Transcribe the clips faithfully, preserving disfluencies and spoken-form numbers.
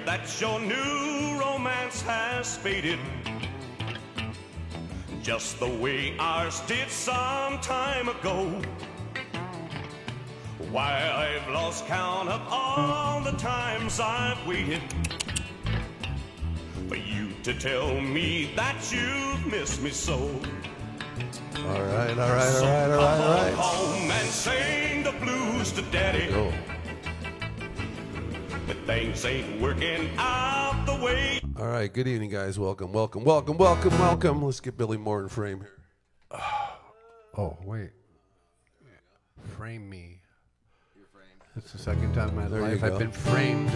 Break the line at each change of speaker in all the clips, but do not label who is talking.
that your new romance has faded, just the way ours did some time ago. Why, I've lost count of all the times I've waited for you to tell me that you've missed me so.
All right, all right,
So
all right, all right, all right.
come home and sing the blues to Daddy.
Go.
But things ain't working out the way.
All right, good evening, guys. Welcome, welcome, welcome, welcome, welcome. Let's get Billy Moore in frame here.
Oh, wait. Frame me. It's the second time in my
There you
life
go.
I've been framed.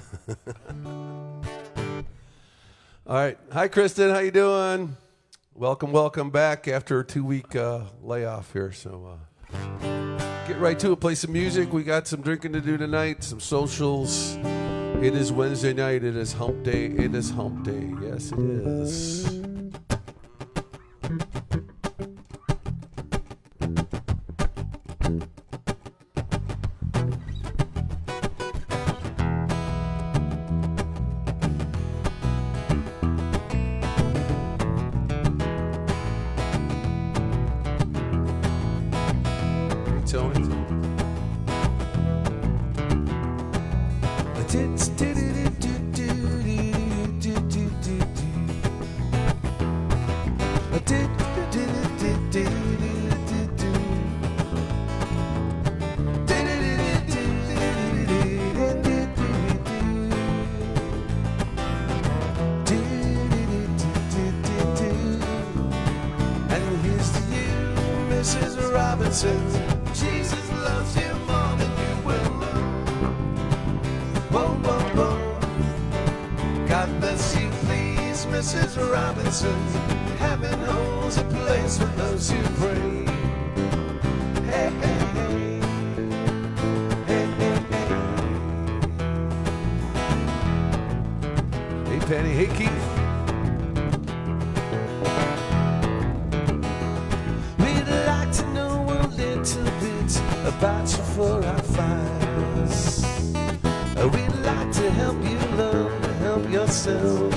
All right. Hi, Kristen. How you doing? Welcome, welcome back after a two-week uh, layoff here. So uh, get right to it. Play some music. We got some drinking to do tonight, some socials. It is Wednesday night. It is hump day. It is hump day. Yes, it is.
Jesus loves you more than you will know. Whoa, whoa, whoa. God bless you, please, Missus Robinson. Heaven holds a place for those who pray. Hey, hey, hey. Hey, hey, hey.
Hey, Penny. Hey, Keith.
About you for our files. We'd like to help you learn to help yourself.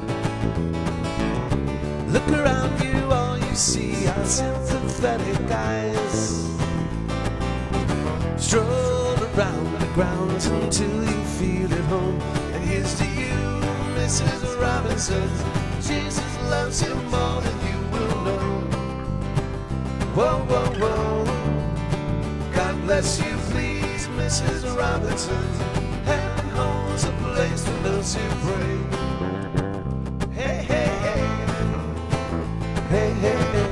Look around you, all you see are sympathetic eyes. Stroll around the grounds until you feel at home. And here's to you, Missus Robinson. Jesus loves you more than you will know. Whoa, whoa, whoa. God bless you, please, Missus Robinson. Heaven holds a place for those who pray. Hey, hey, hey. Hey, hey, hey.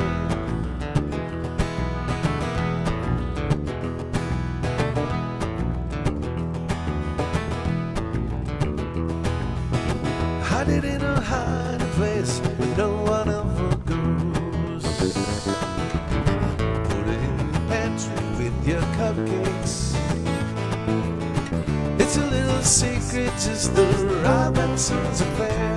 Hide it in a hiding place where no one ever goes. Put it in the pantry with your cupcakes. It's a little secret, just the Robinsons affair.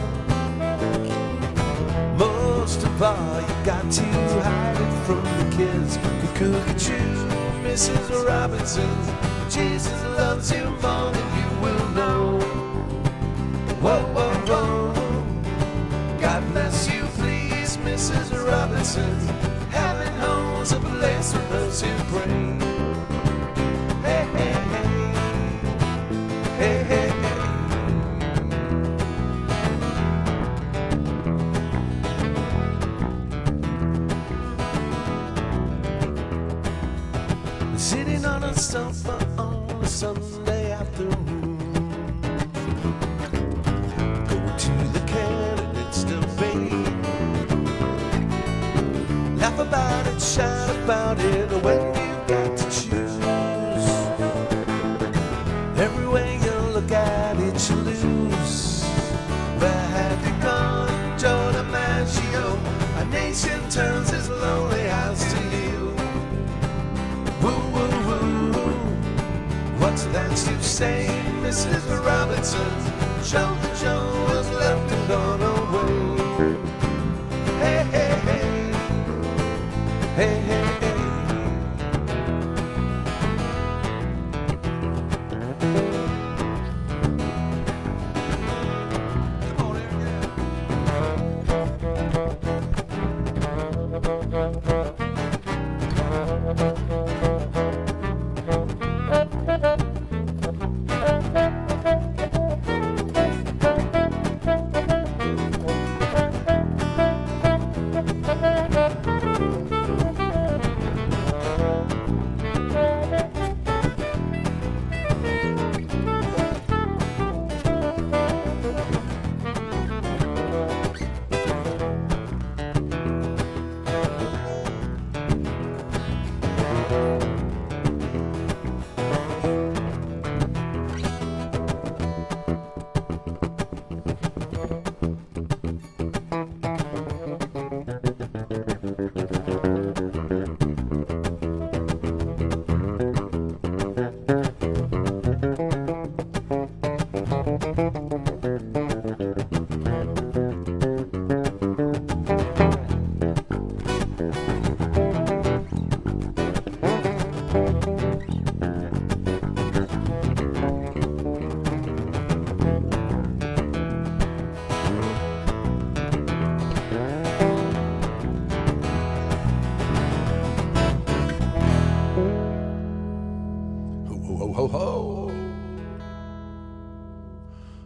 Most of all, you got to hide it from the kids. Cuckoo-choo, Missus Robinson. Jesus loves you more than you will know. Whoa, whoa, whoa. God bless you, please, Missus Robinson. Heaven holds a place for those who pray. Hey, hey, hey. Hey, hey, hey. Sitting on a sofa on a Sunday afternoon, go to the candidates debate. Laugh about it, shout about it when you got to choose. Every way you look at it, you lose. Where have you gone, Joe DiMaggio? A nation turns his lonely house to you. Woo, woo, woo. What's that you say, Missus Robinson? Joe the Joe was left and gone away. Hey, hey, hey. Hey, hey, hey.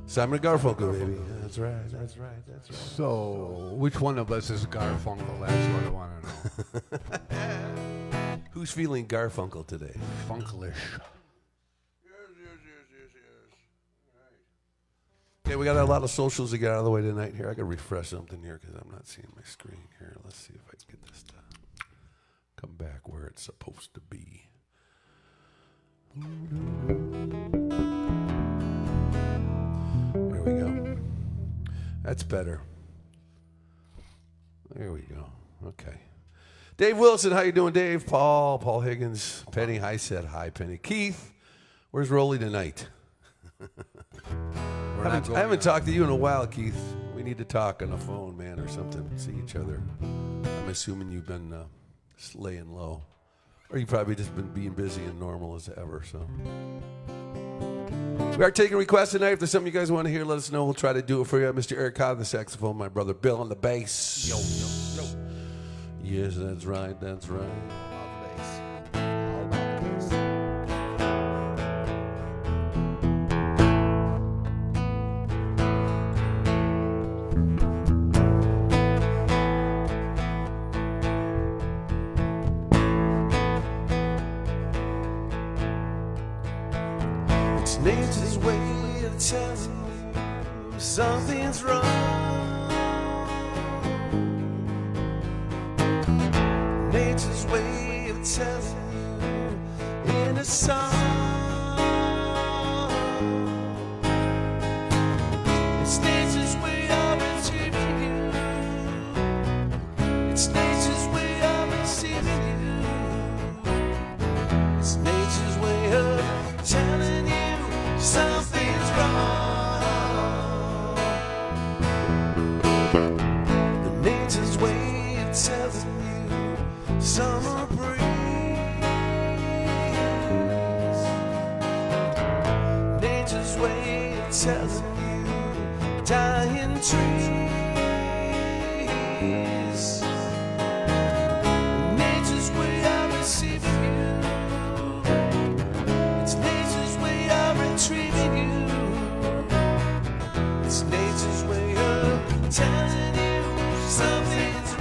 Simon and Garfunkel, baby. That's right. That's right. That's right.
So, which one of us is Garfunkel? That's what I want to know.
Who's feeling Garfunkel today?
Funklish.
Okay, we got a lot of socials to get out of the way tonight here. I got to refresh something here because I'm not seeing my screen here. Let's see if I can get this to come back where it's supposed to be. There we go. That's better. There we go. Okay. Dave Wilson, how you doing, Dave? Paul, Paul Higgins, Penny. I said hi, Penny. Keith, where's Rolly tonight? I haven't, I haven't talked to you in a while, Keith. We need to talk on the phone, man, or something. See each other. I'm assuming you've been uh, laying low. Or you've probably just been being busy and normal as ever, so. We are taking requests tonight. If there's something you guys want to hear, let us know. We'll try to do it for you. Mister Eric Cobb on the saxophone, my brother Bill on the bass.
Yo, yo, yo.
Yes, that's right, that's right.
All the bass. All about the bass.
It's nature's way of telling you something's wrong. Nature's way of telling you in a song. It's nature's way of receiving you. It's nature's way of receiving you. It's nature's way of telling you something's wrong. The nature's way of telling you summer breeze. Nature's way of telling you dying trees. Nature's way of receiving you. It's nature's way of retrieving you. It's nature's way of telling you something's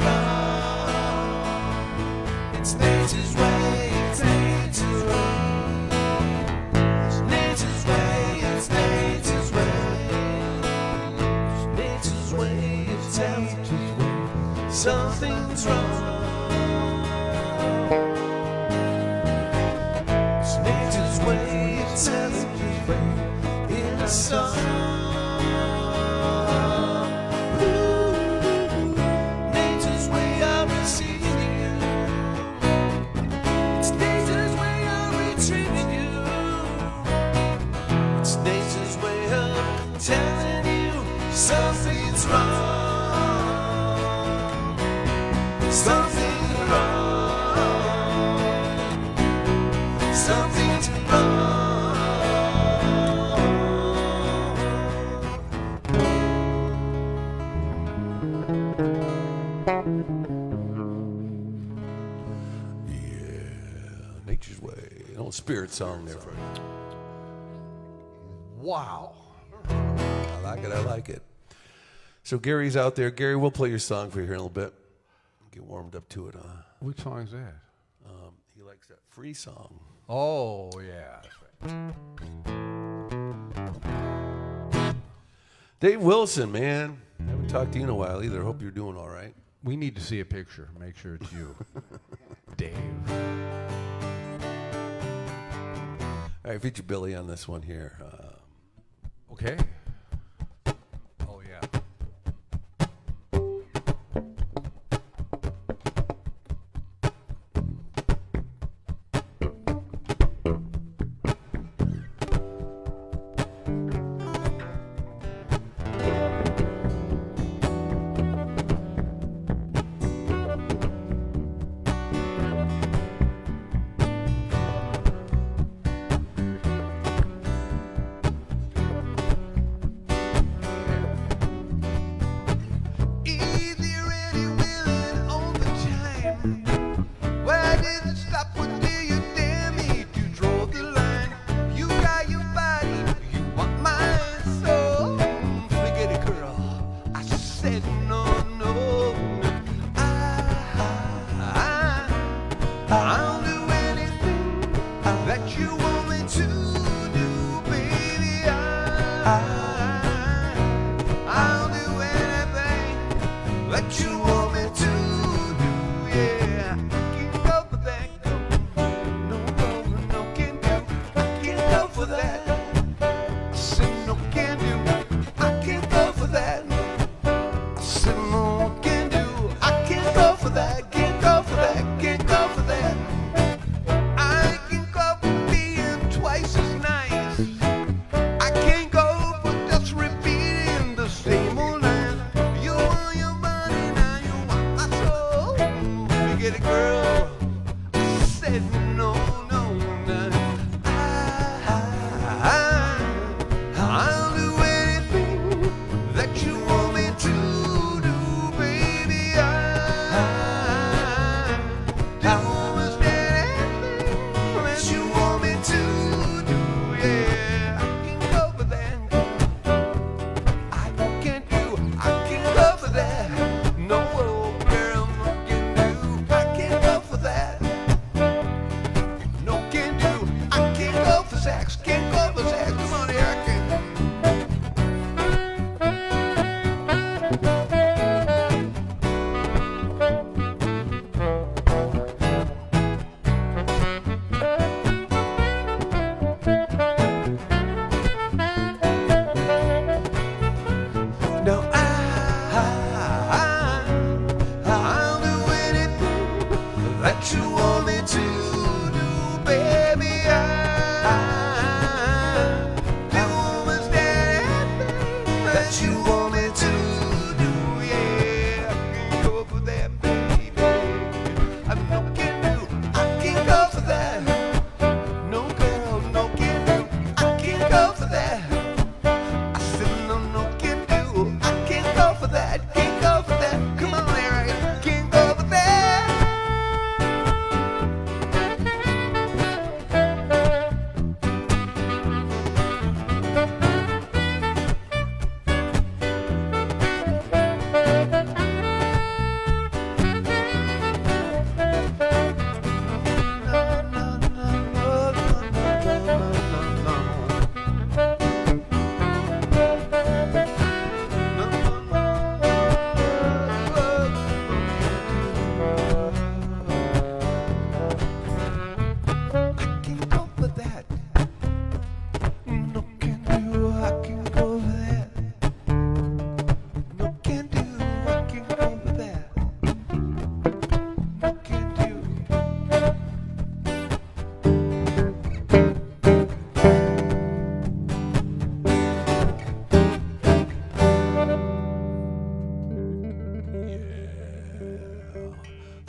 wrong. It's nature's way, it's nature's way. It's nature's way, it's nature's way. It's nature's way of telling you something's wrong. It's nature's way of telling you in a song. Ooh, nature's way of receiving you. It's nature's way of retrieving you. It's nature's way of telling you something's wrong. Something's wrong. Something's wrong.
Yeah, nature's way. An old spirit song there for you.
Wow.
I like it, I like it. So Gary's out there. Gary, we'll play your song for you here in a little bit. Get warmed up to it, huh?
Which song is that?
Um, he likes that free song.
Oh, yeah. That's right.
Dave Wilson, man. I haven't talked to you in a while either. Hope you're doing all right.
We need to see a picture. Make sure it's you. Dave.
All right, feature Billy on this one here. Uh,
Okay. Oh, yeah.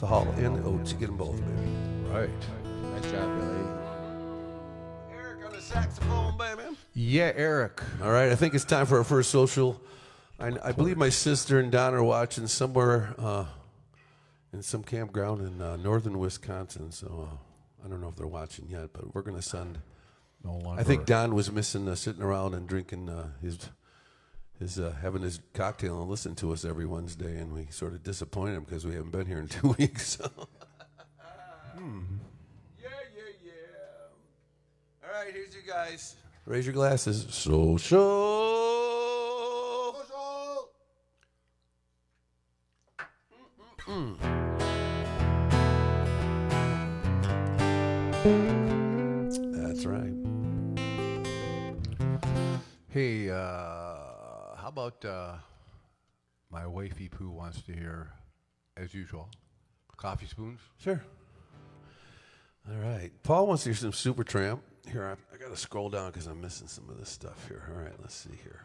the Hall and the Oats. You get them both, baby.
Right.
Nice job, Billy.
Eric on the saxophone, baby.
Yeah, Eric.
All right, I think it's time for our first social. I, I believe my sister and Don are watching somewhere uh, in some campground in uh, northern Wisconsin. So uh, I don't know if they're watching yet, but we're going to send.
No longer.
I think Don was missing uh, sitting around and drinking uh, his his uh, having his cocktail and listening to us every Wednesday, and we sort of disappointed him because we haven't been here in two weeks. So. hmm. Yeah, yeah, yeah. All right, here's you guys. Raise your glasses. Social. Mm. That's right.
Hey, uh, how about uh, my wifey Pooh wants to hear, as usual, Coffee Spoons?
Sure. All right. Paul wants to hear some Supertramp. Here, I, I got to scroll down because I'm missing some of this stuff here. All right, let's see here.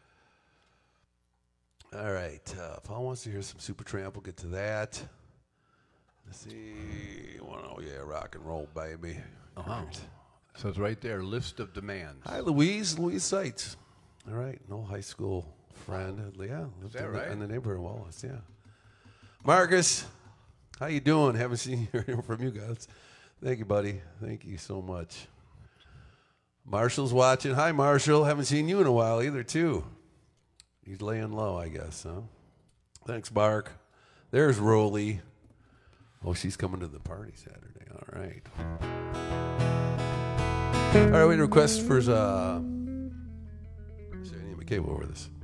All right. Uh, Paul wants to hear some Supertramp. We'll get to that. Let's see. Oh, yeah, rock and roll, baby.
Uh-huh. So it's right there, list of demands.
Hi, Louise. Louise Seitz. All right. No high school friend. Yeah. Lived
that
in,
right?
the, in the neighborhood of Wallace, yeah. Marcus, how you doing? Haven't seen you from you guys. Thank you, buddy. Thank you so much. Marshall's watching. Hi, Marshall. Haven't seen you in a while either, too. He's laying low, I guess, huh? Thanks, Mark. There's Rolly. Oh, she's coming to the party Saturday. All right. All right, we had a request for, uh, say, I need my cable over this.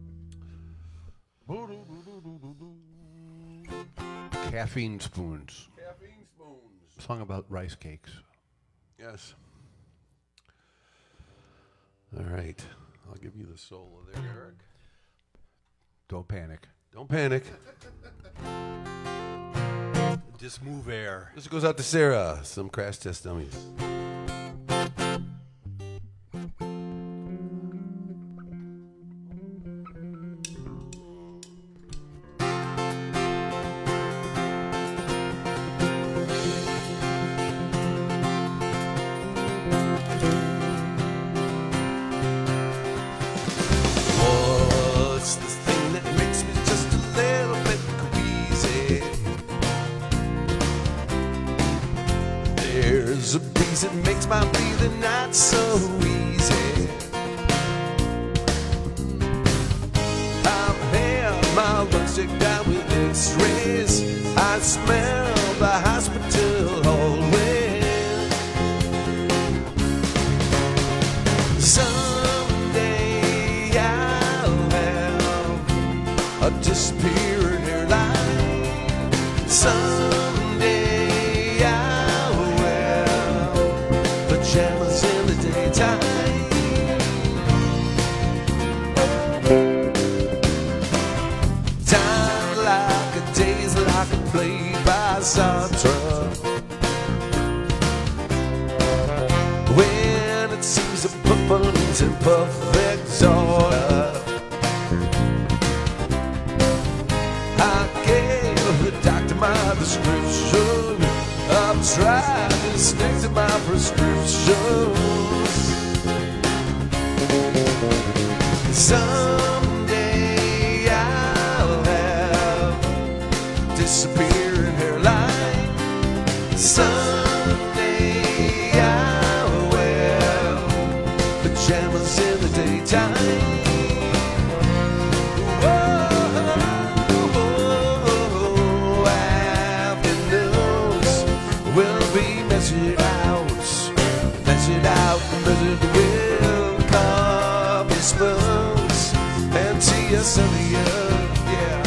Caffeine Spoons.
Caffeine spoons.
Song about rice cakes.
Yes. All right. I'll give you the solo there, Eric.
Don't panic.
Don't panic.
Just move air.
This goes out to Sarah. Some crash test dummies. What's this thing that makes me just a little bit queasy? There's a breeze that makes my breathing not so easy. I've had my lungs checked out with x-rays. I smell the hospital hallway. Someday I'll have a disappearing hairline. Someday I'll wear pajamas in the daytime. Time like a days like a play by Sartre. When it seems to put things in perfect order, I gave the doctor my prescription. I've tried to stick to my prescriptions. Someday I'll have disappearing hairline. Someday I'll wear pajamas in the daytime. Whoa, afternoons will be measured out, measured out, measured with coffee spoons and Tia Celia, yeah.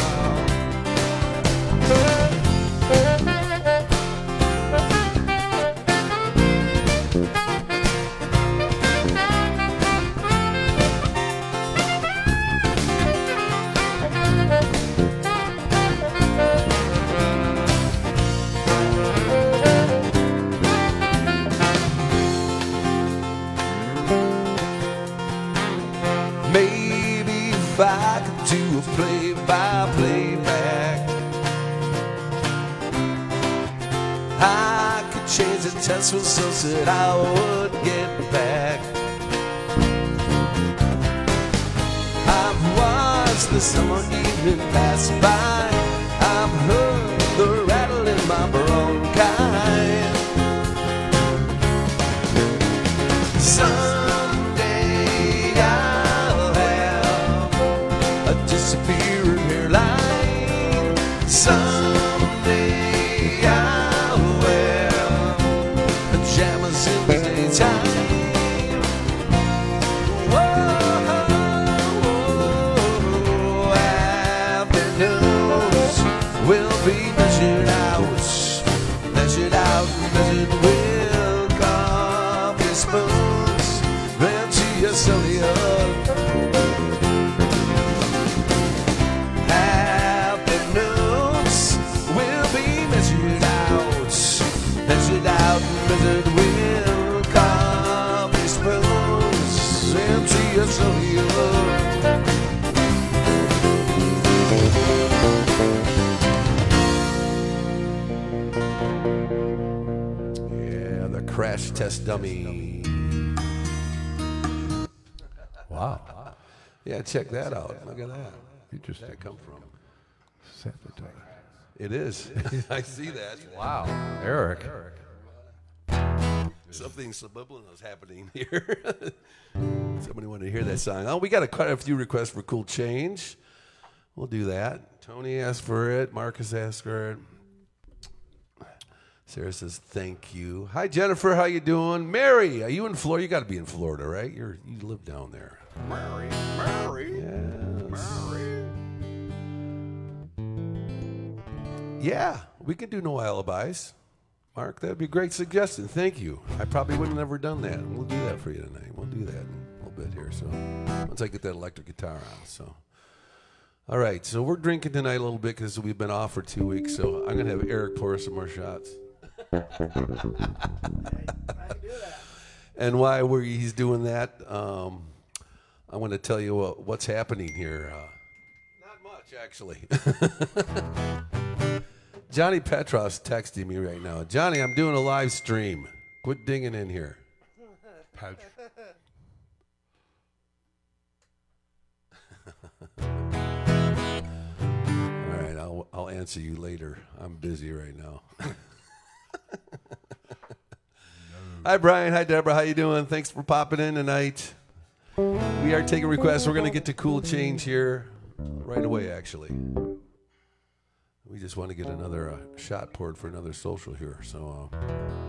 Maybe if I could do a play-by-play back
I could change the test with so said I would get back. I've watched the summer evening pass by. I've heard the rattle in my bronchi. Someday I'll have a disappearing hairline. Someday I'll wear pajamas in the daytime. Whoa, afternoons will be measured out, measured out, measured with coffee spoons. Then to your Sylvia. Afternoons will be measured out, measured out, measured with coffee spoons. Then to your Sylvia.
Yeah, the crash test dummy.
Wow.
Yeah, check that out. Look at that.
Interesting.
Where'd that come from?
Sabotage.
It is. I see that.
Wow. Eric.
Something subliminal is happening here. Somebody wanted to hear that song. Oh, we got a, quite a few requests for Cool Change. We'll do that. Tony asked for it. Marcus asked for it. Sarah says thank you. Hi Jennifer, how you doing? Mary, are you in Florida? You got to be in Florida, right? You're you live down there.
Mary. Mary.
Yes.
Mary.
Yeah, we can do no alibis. Mark, that'd be a great suggestion. Thank you. I probably would have never done that. We'll do that for you tonight. We'll do that in a little bit here. So once I get that electric guitar on. So, all right. So we're drinking tonight a little bit because we've been off for two weeks. So I'm gonna have Eric pour us some more shots. And why we're, he's doing that, um, I'm going to tell you what, what's happening here. Uh, not much, actually. Johnny Petros texting me right now. Johnny, I'm doing a live stream. Quit dinging in here.
Pat-
All right, I'll, I'll answer you later. I'm busy right now. Hi, Brian. Hi, Deborah. How you doing? Thanks for popping in tonight. We are taking requests. We're going to get to Cool Change here right away, actually. We just want to get another uh, shot poured for another social here. So, uh,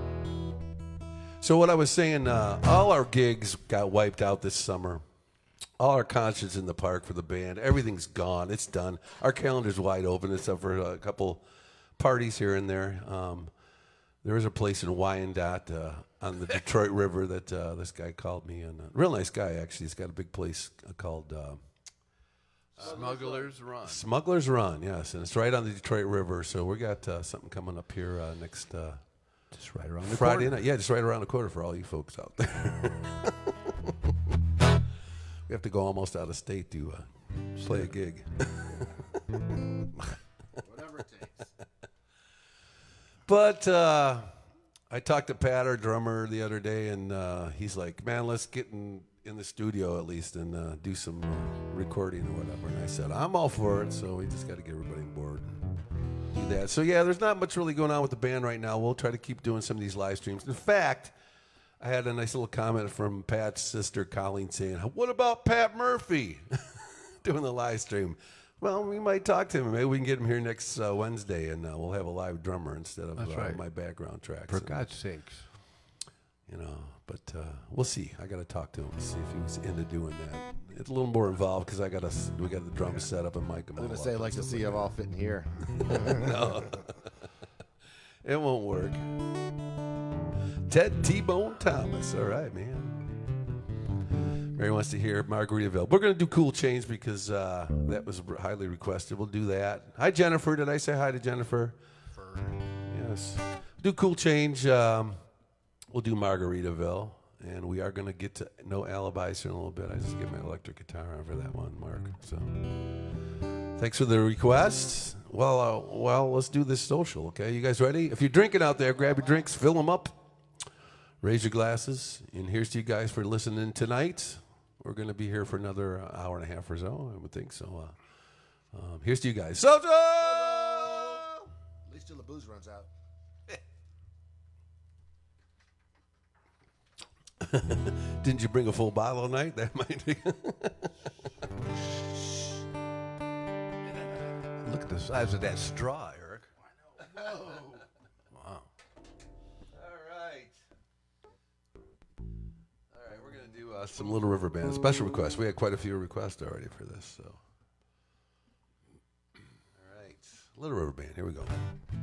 so what I was saying, uh, all our gigs got wiped out this summer. All our concerts in the park for the band, everything's gone. It's done. Our calendar's wide open, except for a couple parties here and there. Um, there was a place in Wyandotte uh, on the Detroit River that uh, this guy called me, and a real nice guy actually. He's got a big place called uh,
Smuggler's Run.
Smuggler's Run. Yes, and it's right on the Detroit River. So we got uh, something coming up here uh, next uh,
Just right around the
Friday
corner.
night. Yeah, just right around the corner for all you folks out there. We have to go almost out of state to uh, play a gig.
Whatever it takes.
But uh, I talked to Pat, our drummer, the other day, and uh, he's like, man, let's get in, in the studio at least and uh, do some uh, recording or whatever. And I said, I'm all for it, so we just got to get everybody on board and do that. So, yeah, there's not much really going on with the band right now. We'll try to keep doing some of these live streams. In fact, I had a nice little comment from Pat's sister, Colleen, saying, what about Pat Murphy doing the live stream? Well, we might talk to him. Maybe we can get him here next uh, Wednesday, and uh, we'll have a live drummer instead of
That's
uh,
right.
my background tracks.
For
And,
God's sakes.
you know, but uh, we'll see. I got to talk to him and see if he was into doing that. It's a little more involved because I got to. We got the drums set up and mic them
I was
all
gonna say, I'd
up
like
and
to
stuff
see them all fitting here.
no. It won't work. Ted T-Bone Thomas. All right, man. Mary wants to hear Margaritaville. We're going to do Cool Change because uh, that was highly requested. We'll do that. Hi, Jennifer. Did I say hi to Jennifer? Yes. Do Cool Change. Um, we'll do Margaritaville. And we are going to get to No Alibis here in a little bit. I just get my electric guitar on for that one, Mark. So thanks for the request. Well, uh, well, let's do this social, okay? You guys ready? If you're drinking out there, grab your drinks, fill them up, raise your glasses, and here's to you guys for listening tonight. We're going to be here for another uh, hour and a half or so, I would think. So uh, um, here's to you guys. Social!
At least till the booze runs out.
Didn't you bring a full bottle all night? That might be.
Look at the size of that straw, Eric.
All right. All right, we're going to do uh, some Little River Band. Special requests. We had quite a few requests already for this. So, all right. Little River Band. Here we go.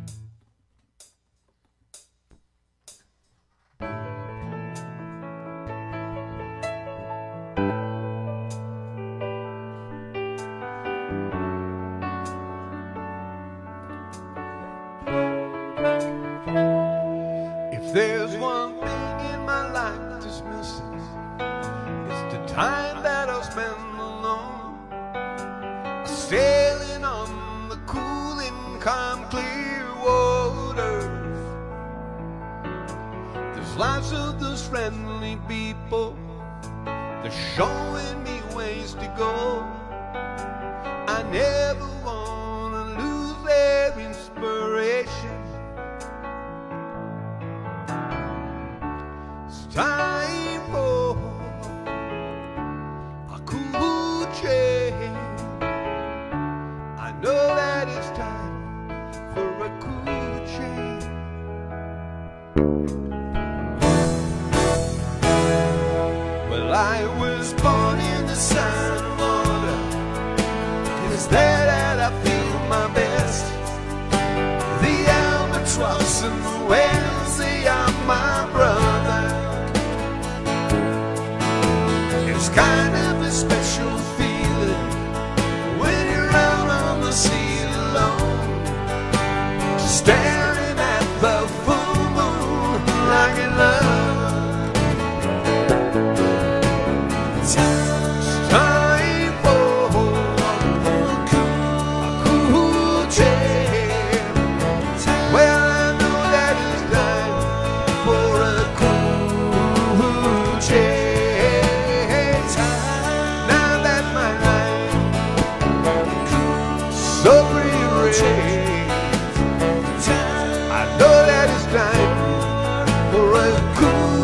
If there's one thing in my life that's missing, it's the time that I'll spend alone, sailing on the cool and calm, clear waters. There's lots of those friendly people, they're showing me ways to go. I never wanna lose their inspiration. Time for a cool change. I know that it's time for a cool change. Well, I was born in the sign of water. It is there that I feel my best. The albatross and the whales, they are my brothers. It's kind of a special feeling when you're out on the sea alone, staring at the full moon like in love. It's time for a cool change. Well, I know that it's time for a cool change. So rearranged, I know that it's time for a cool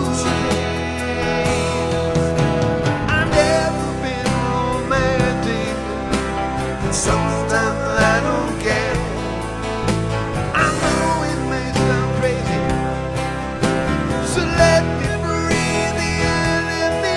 change. I've never been romantic, and sometimes I don't care. I know it may sound crazy, so let me breathe and let me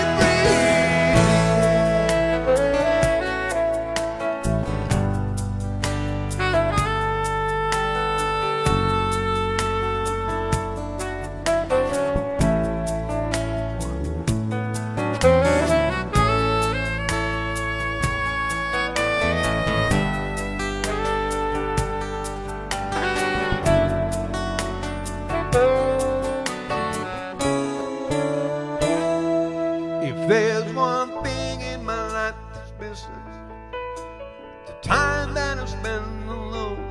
If there's one thing in my life that's missing, the time that I spend alone,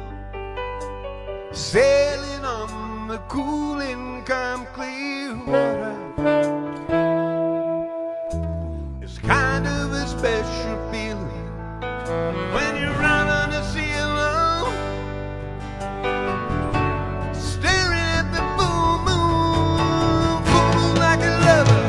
sailing on the cool and calm, clear water. It's kind of a special feeling when you're out on the sea alone, staring at the full moon, full like a lover.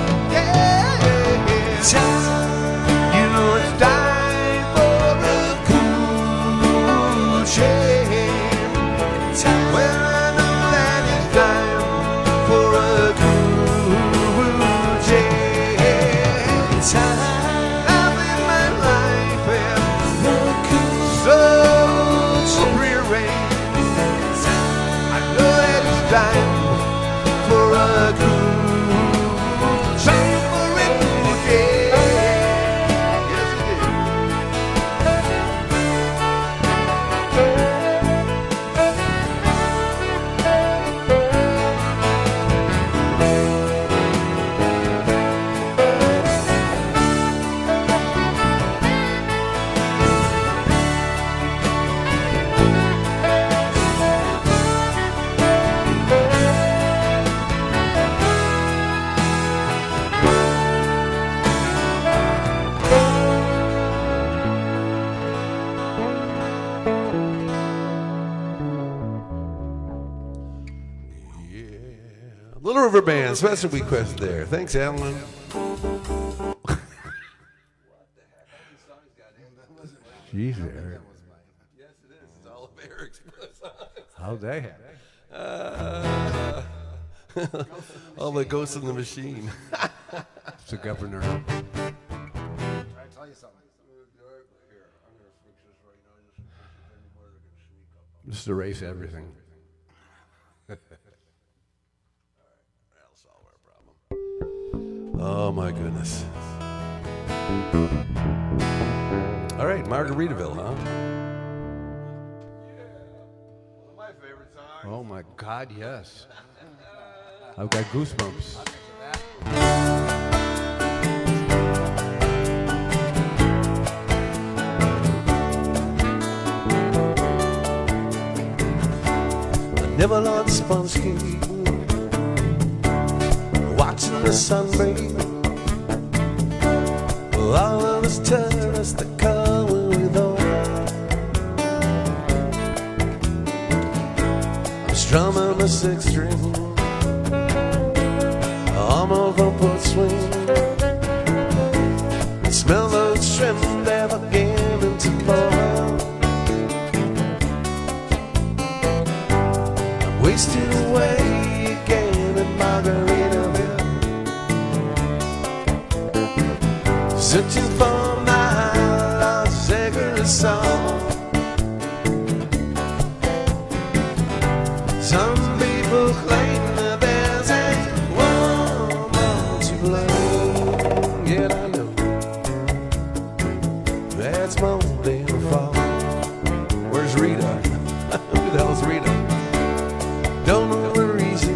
You know it's time for a cool change. Well, I know that it's time for a cool change. Love in my life is so rearranged. I know that it's time for a cool change.
Little River Band, special request there. Thanks, Alan.
Jeez, Eric.
Yes, it is. It's all of Eric's.
How'd they have?
Uh, all the ghosts in the machine.
It's the governor.
I tell you something.
Just erase everything.
That'll solve our problem. Oh my goodness. All right, Margaritaville, huh? My favorite song.
Oh my God, yes. I've got goosebumps.
Never on sponge cake, watching the sun break. All of us turn us the color with all. I'm strumming my six string on my front porch swing. I smell those shrimp that are beginning to boil. Wasted away again in Margaritaville, searching for my lost sacred song. Some people claim that there's a woman to blame, yet I know that's more than a fault. Where's Rita? Who the hell's Rita? Don't know the reason.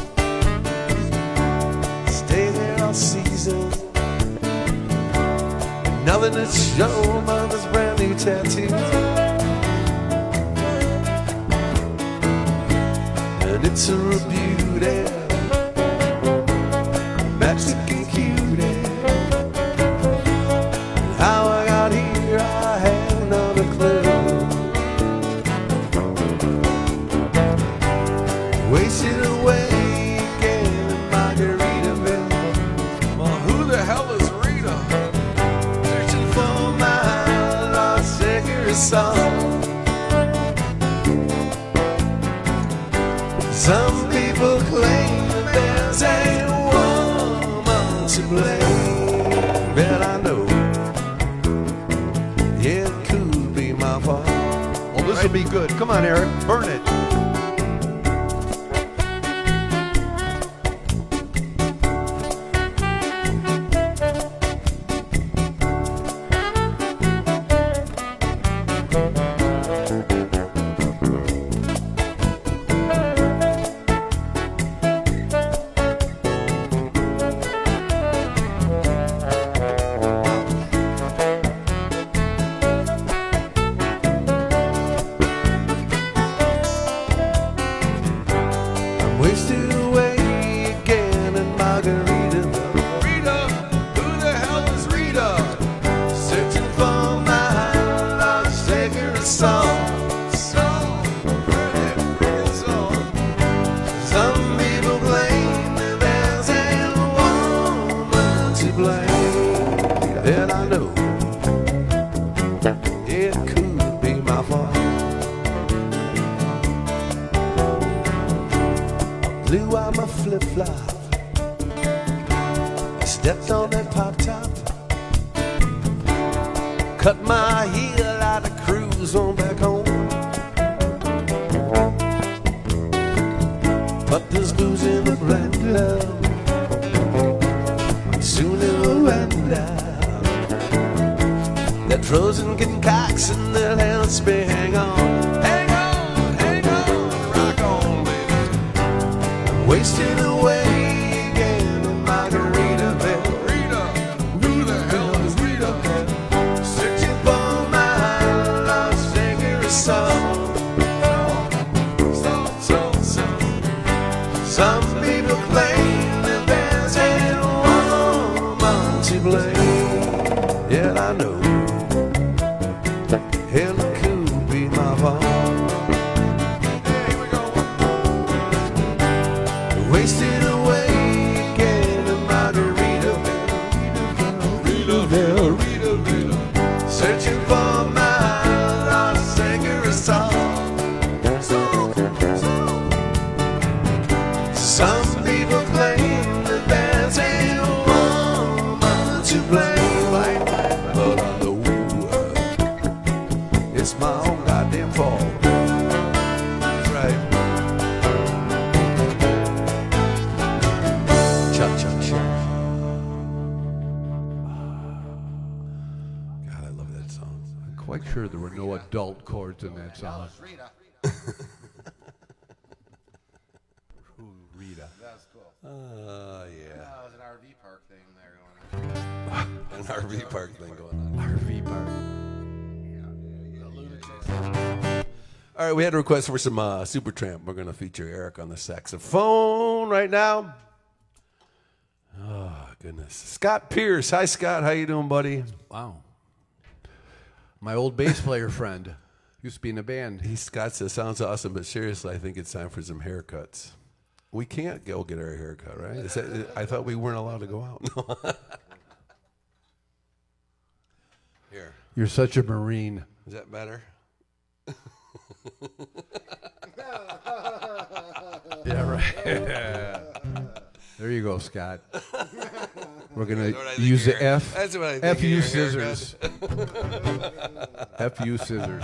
Stay there all season. Nothing to show but this brand new tattoo. And it's a beauty, Mexican cutie. How I got here, I have not a clue. Wasted away again in Margaritaville.
Well, who the hell is Rita?
Searching for my lost sacred song. Some people claim that there's a woman to blame, but I know it could be my fault.
Well, this will be good. Come on, Eric. Burn it.
Wasted away again in Margaritaville.
Rita! Who the hell is Rita?
Searching for my lost sacred song.
Song! Burn it, burn it, song.
Some people claim that there's a woman to blame, and I know it could be my fault. Blew out my flip-flop, stepped on that pop top, cut my heel out of cruise on back home. But there's booze in the red club, soon it will run down. That frozen concoction that helps me hang on.
Hang on, hang on, rock on, baby.
Wasted away again in Margaritaville.
Rita! Who the hell is Rita?
Searching for my lost sacred song.
Song, song, song.
Some people claim that there's a woman to blame, yet I know it could be my fault.
Here we go.
Wasted away
own goddamn fault. Right. Cha cha cha. God, I love that song.
I'm quite sure there were no adult chords in that song.
Rita.
Ooh, Rita.
That was cool.
Uh, yeah.
That was an R V park thing there going on.
An R V park thing going on.
R V park.
The lunatics.
All right, we had a request for some uh, Supertramp. We're going to feature Eric on the saxophone right now. Oh, goodness. Scott Pierce. Hi, Scott. How you doing, buddy?
Wow. My old bass player friend used to be in a band.
He, Scott says, sounds awesome, but seriously, I think it's time for some haircuts. We can't go get our haircut, right? Is that, I thought we weren't allowed to go out. Here.
You're such a Marine.
Is that better?
Yeah, right. There you go, Scott. We're going
That's what I
to
think
use
of
the
your-
F.
that's what I think
F
of
U
your
scissors. F U scissors.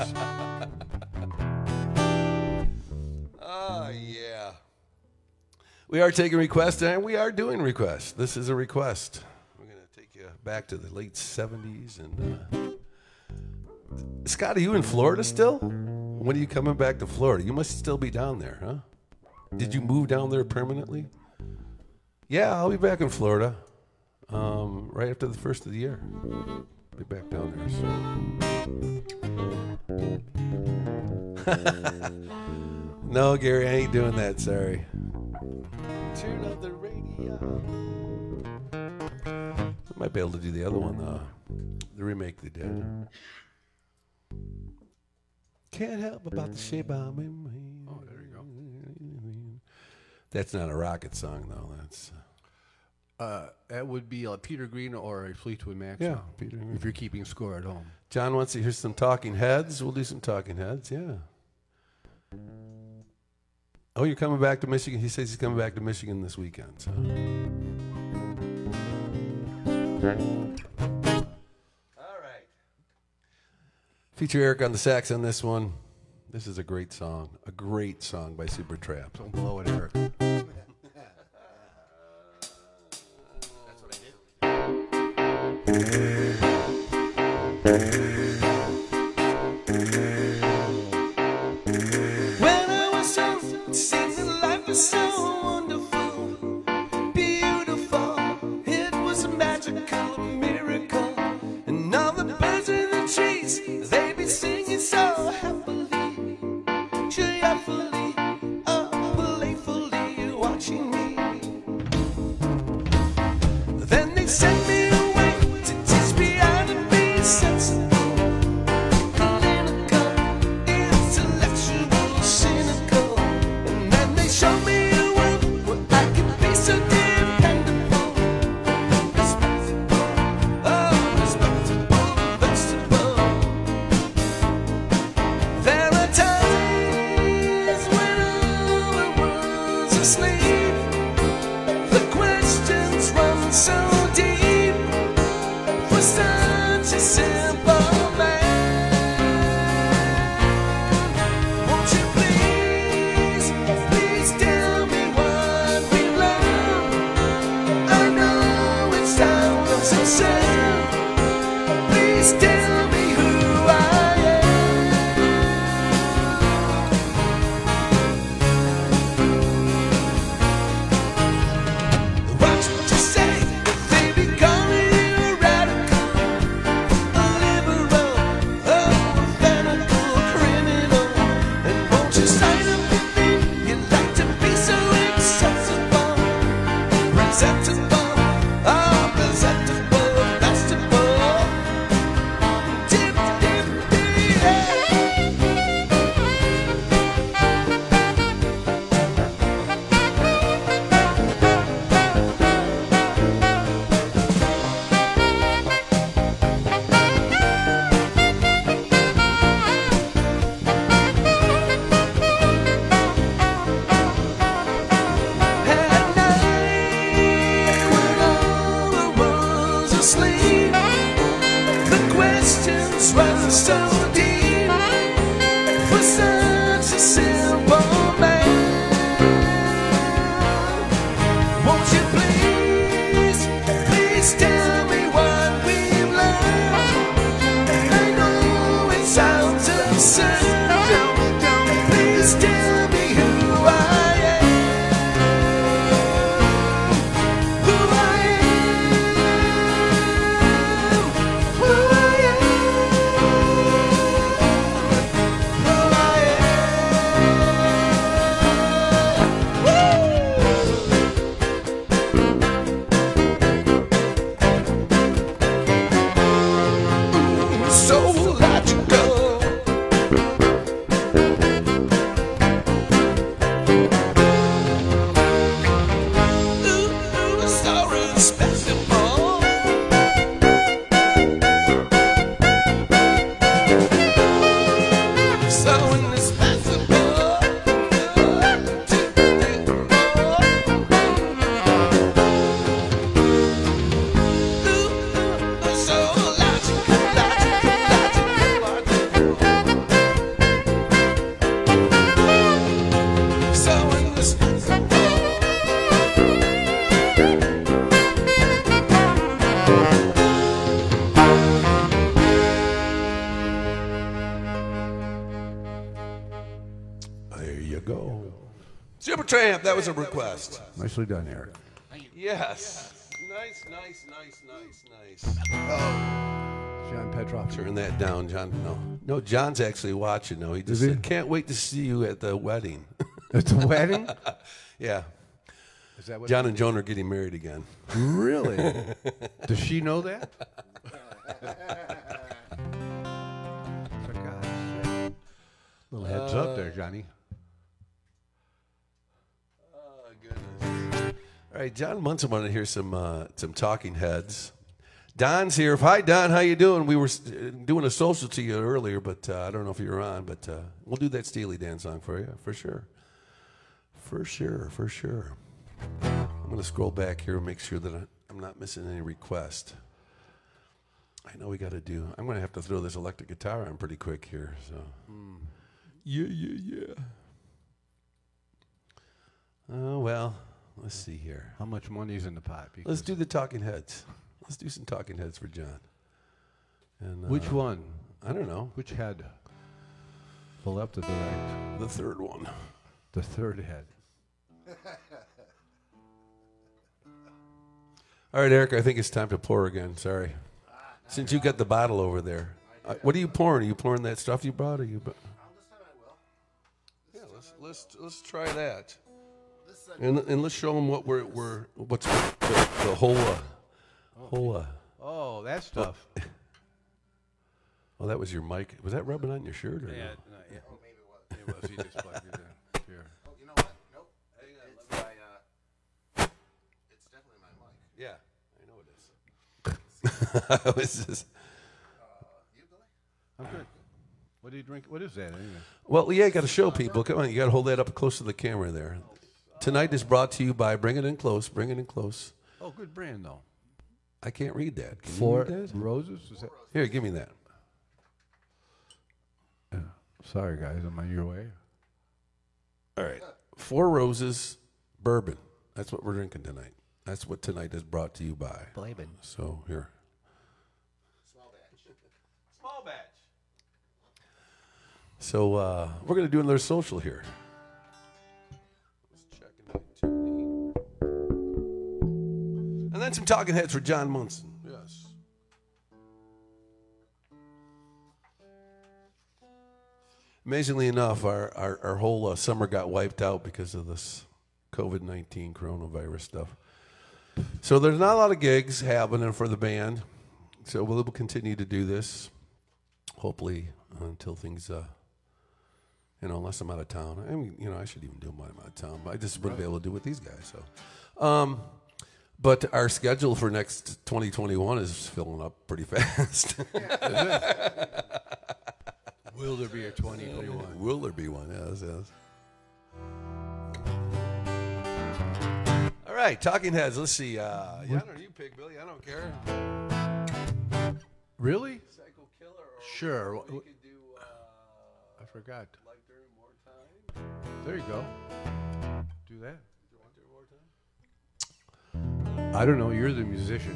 Oh, yeah. We are taking requests, and we are doing requests. This is a request. We're going to take you back to the late seventies. And uh, Scott, are you in Florida still? When are you coming back to Florida? You must still be down there, huh? Did you move down there permanently? Yeah, I'll be back in Florida um, right after the first of the year. Be back down there. So. No, Gary, I ain't doing that. Sorry. Turn up the radio. I might be able to do the other one, uh, the remake they did. Can't help about the shape I'm in.
Oh, there you go.
That's not a Rocket song, though. That's
Uh, that would be a Peter Green or a Fleetwood Mac
Yeah,
song,
Peter Green.
if you're keeping score at home.
John wants to hear some Talking Heads. We'll do some Talking Heads. Yeah. Oh, you're coming back to Michigan? He says he's coming back to Michigan this weekend. So. All right. Feature Eric on the sax on this one. This is a great song. A great song by Supertramp.
Don't blow it, Eric.
That's what I did.
When I was young, singing life was so wonderful, beautiful. It was a magical miracle. And all the birds in the trees, they be singing so happily, cheerfully, oh, playfully. was such a simple man. Won't you please, please tell me what we've learned? I know it sounds absurd. Please tell me who I am. Who I am. Who I am. Who I am. Woo! So logical. Ooh, so respectable. So indispensable. Ooh, so logical, logical, logical. So indispensable.
There you go. Supertramp, that was a request.
Nicely done, Eric.
Yes. Nice, nice, nice, nice, nice.
John Petroff.
Turn that down, John. No, no, John's actually watching. No, he just
Is he?
said, "Can't wait to see you at the wedding."
At the wedding?
Yeah,
Is that what?
John and Joan are getting married again.
Really? Does she know that? For God's sake. Little heads up there, Johnny.
Oh goodness! All right, John Munson wanted to hear some uh, some Talking Heads. Don's here. Hi, Don. How you doing? We were s- doing a social to you earlier, but uh, I don't know if you were on. But uh, we'll do that Steely Dan song for you, for sure. For sure, for sure. I'm going to scroll back here and make sure that I- I'm not missing any request. I know we got to do. I'm going to have to throw this electric guitar on pretty quick here. So, yeah, yeah, yeah. Oh well, let's see here.
How much money's in the pot?
Let's
Because-
do the Talking Heads. Let's do some Talking Heads for John. And uh,
Which one?
I don't know.
Which head? The left or the right?
The third one.
The third head.
All right, Eric. I think it's time to pour again. Sorry, since you got the bottle over there. Uh, what are you pouring? Are you pouring that stuff you brought? Or you? Bu-
This time I will.
yeah, let's let's let's try that.
This is
And and let's show them what we're we're what's the, the whole uh, whole. Uh,
Oh, that stuff.
oh, that was your mic. Was that rubbing on your shirt? Or no?
yeah, no, yeah.
oh, maybe it was.
It was. He just plugged it in. Here.
Oh, you know what? Nope. It's my, uh, it's definitely my mic.
Yeah, I know it is. I was just.
You, Billy?
I'm good. What do you drink? What is that anyway?
Well, yeah, you got to show people. Come on, you got to hold that up close to the camera there. Tonight is brought to you by Bring It In Close. Bring It In Close.
Oh, good brand though.
I can't read that. Can you
Four
read that?
roses. Is that?
Here, give me that.
Sorry, guys. I'm on your way.
All right. Four Roses Bourbon. That's what we're drinking tonight. That's what tonight is brought to you by.
Bourbon.
So here.
Small batch.
Small batch. So uh, we're going to do another social here. Let's check activity. And then some Talking Heads for John Munson. Yes. Amazingly enough, our, our, our whole uh, summer got wiped out because of this COVID nineteen coronavirus stuff. So there's not a lot of gigs happening for the band. So we'll continue to do this, hopefully, until things, uh, you know, unless I'm out of town. I mean, you know, I should even do them when I'm out of town, but I just wouldn't be able to do it with these guys. So, um, but our schedule for next twenty twenty-one is filling up pretty fast.
Will there be a twenty twenty-one?
Will there be one? Yes, yes. All right, Talking Heads. Let's see. Uh, yeah, I don't know, you pick, Billy. I don't care.
Really?
Psycho Killer. Or
Sure.
we could do. Uh,
I forgot. There you go. Do that. I don't know. You're the musician.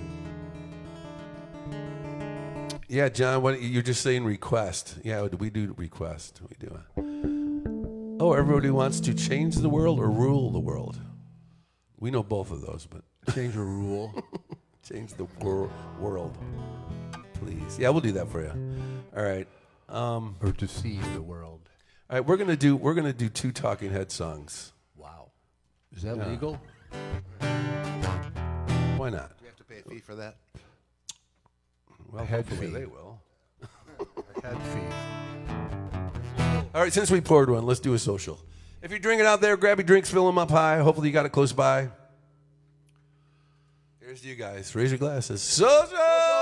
Yeah, John, what, you're just saying request. Yeah, we do request. We do. Oh, everybody wants to change the world or rule the world. We know both of those, but
Change a rule.
change the wor- world, please. Yeah, we'll do that for you. All right. Um,
Or deceive the world.
all right, we're gonna do we're gonna do two Talking Head songs.
Wow. Is that
Yeah.
legal?
Why not?
Do we have to pay a fee for that?
Well,
Head
hopefully
fee.
they will.
Head fee.
All right, since we poured one, let's do a social. If you're drinking out there, grab your drinks, fill them up high. Hopefully you got it close by. Here's to you guys. Raise your glasses. Social!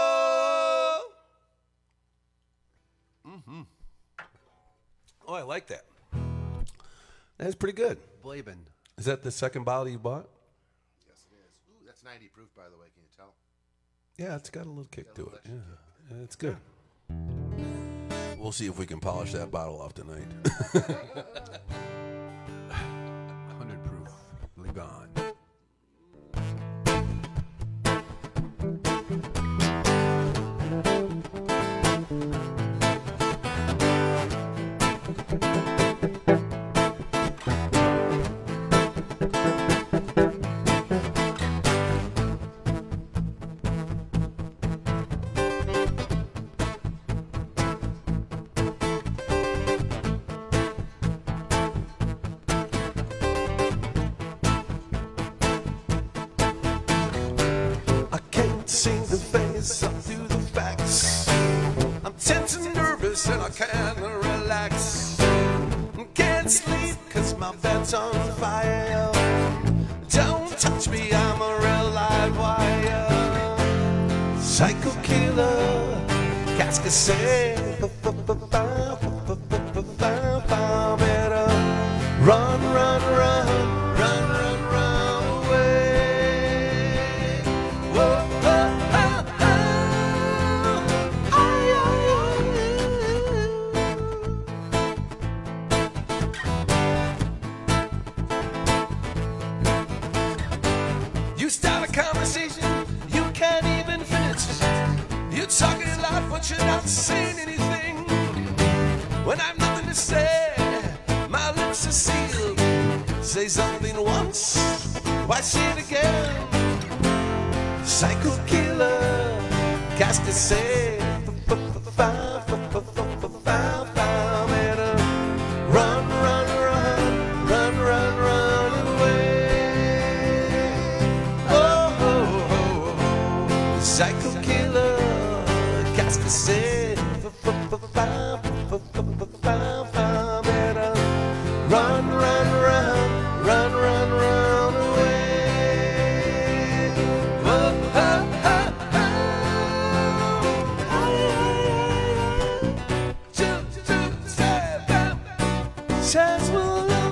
Mm-hmm. Oh, I like that. That's pretty good.
Blaben.
Is that the second bottle you bought?
Yes, it is. Ooh, that's ninety proof, by the way. Can you tell?
Yeah, it's got a little kick to it. Yeah, yeah, it's good. We'll see if we can polish that bottle off tonight.
one hundred proof. Ligon.
I can't seem to face up to the facts. I'm tense and nervous and I can't relax. Can't sleep cause my bed's on fire. Don't touch me, I'm a real live wire. Psycho killer, casket say, better run, run, run, run, run, run away. Whoa, oh, oh, oh. Ay, ay, ay. You start a conversation, you can't even finish. You're talking a lot, but you're not saying anything. When I've nothing to say, my lips are sealed. Say something once, why say it again? Psycho killer, casket say, run, run, run, run, run, run away. Oh, oh, oh, oh. Psycho killer, casket say, run, run, run, run, run, run away. Oh, oh, oh, oh. Two, two, seven. Says we'll know.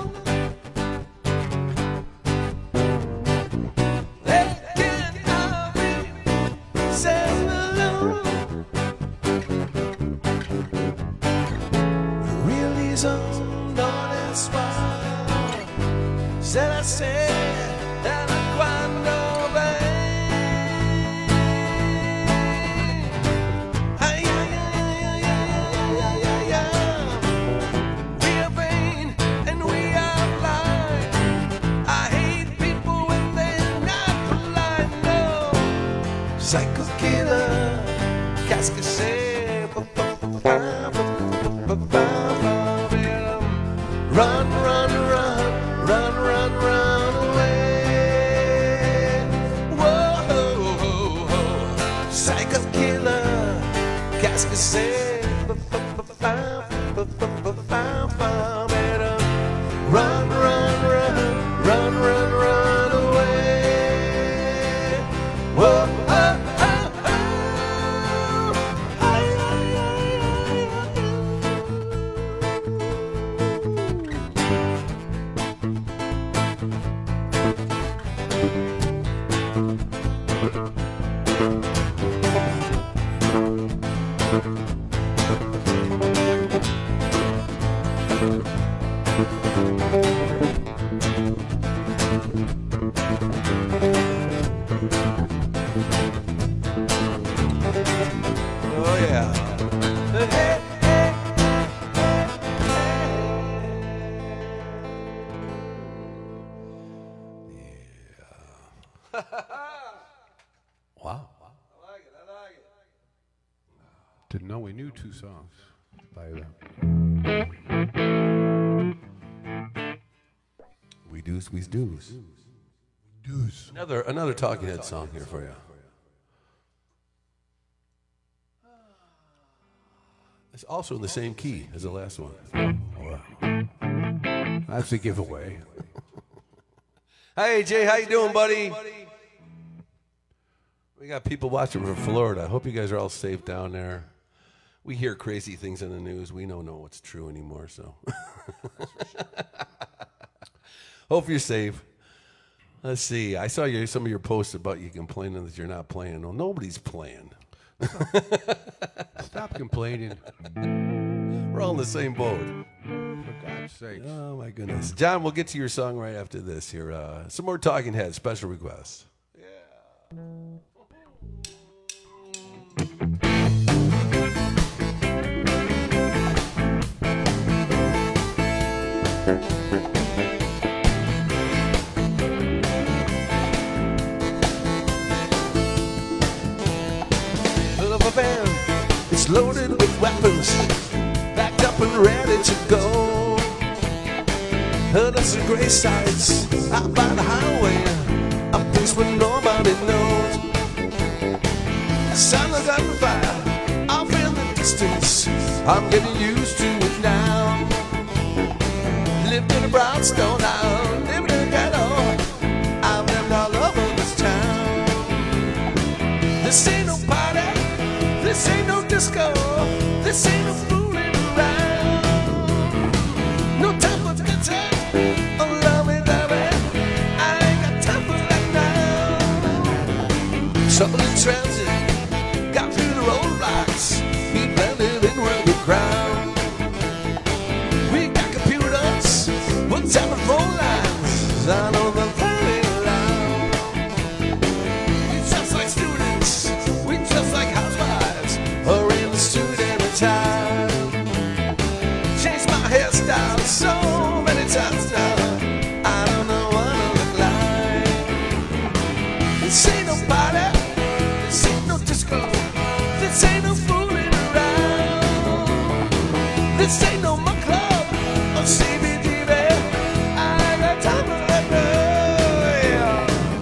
They can't help me. Says we'll know. Real reason, don't ask why. Said I said that I quando ay, ay, ay, ay, ay, ay, ay. We are vain and we are blind. I hate people when they're not polite, no. Psycho killer, casket say, run, run, run, run, run, run away. Whoa, psycho killer, casket say, run, run, run, run, run, run away. Whoa, oh, oh, oh. Ay, ay, ay,
Oh yeah. Hey, hey,
Wow.
I like it. I like it.
Didn't know we knew two songs by them.
We do's, we do's.
Deuce.
Another another Talking Head song here for you. It's also in the same key as the last one.
That's a giveaway.
Hey Jay, how you doing, buddy? We got people watching from Florida. I hope you guys are all safe down there. We hear crazy things in the news. We don't know what's true anymore, so. Hope you're safe. Let's see. I saw you, some of your posts about you complaining that you're not playing. No, nobody's playing.
Stop complaining.
We're all in the same boat.
For God's sake.
Oh, my goodness. John, we'll get to your song right after this here. Uh, some more Talking Heads, special requests.
It's loaded with weapons, backed up and ready to go. Heard of some gray sites out by the highway, a place where nobody knows. Sound of gunfire off in the distance, I'm getting used to it now. Lived in a brownstone, I lived in a ghetto, I've lived all over this town. This ain't no party, this ain't no disco, this ain't no fooling around. No time for guitar, oh lovey, lovey, I ain't got time for that now. Trouble in transit, got through the roadblocks, we blended in with the crowd. We got computers, with telephone lines, I know the very loud. We just like students, we just like housewives, or in the suit and a tie. Changed my hairstyle so many times now, I don't know what I look like. This ain't no party, this ain't no disco, this ain't no fooling around. This ain't no my club or C B D, babe. I ain't got time for that, yeah.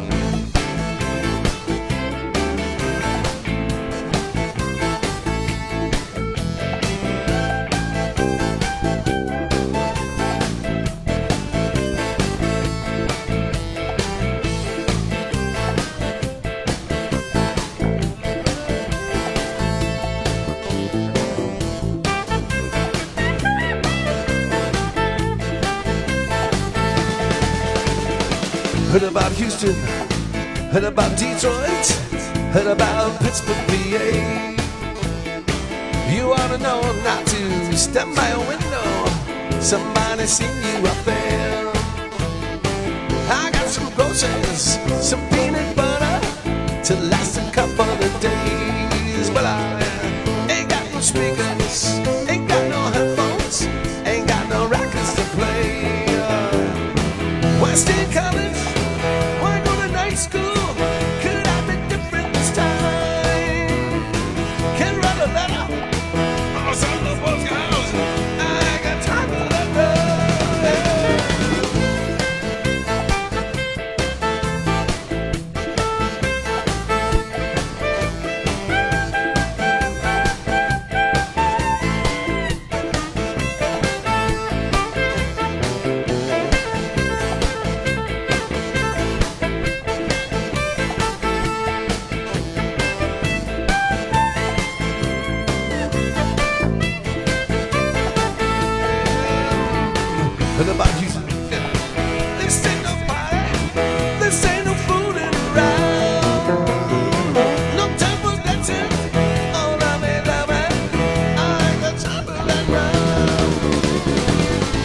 Heard about Houston, heard about Detroit, heard about Pittsburgh, P A. You ought to know not to step by a window, somebody seen you up there. I got some groceries, some peanut butter to last a couple of days. But I ain't got no speakers, ain't got no headphones, ain't got no records to play. West End College, why go to night school? Could I be different this time? Can write a letter or send the postcards. I ain't got time for that. Heard about Houston. This ain't no party, this ain't no fooling around. No time for dancing, oh lovey, lovey, I ain't got time for that round.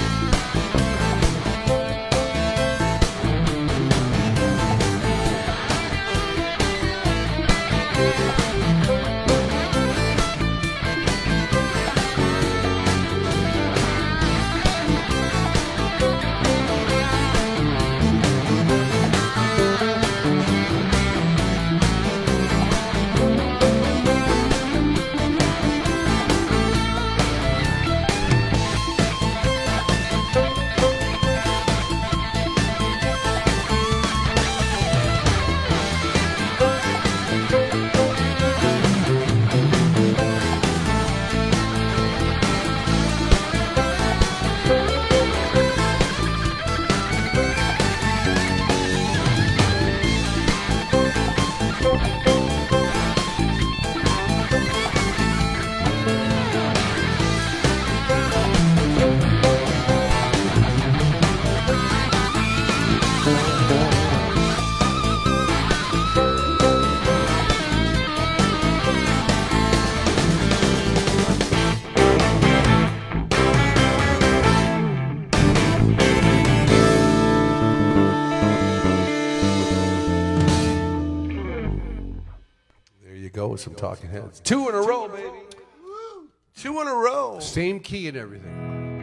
with some Talking Heads. Two in a row, baby. Two in a row.
Same key and everything.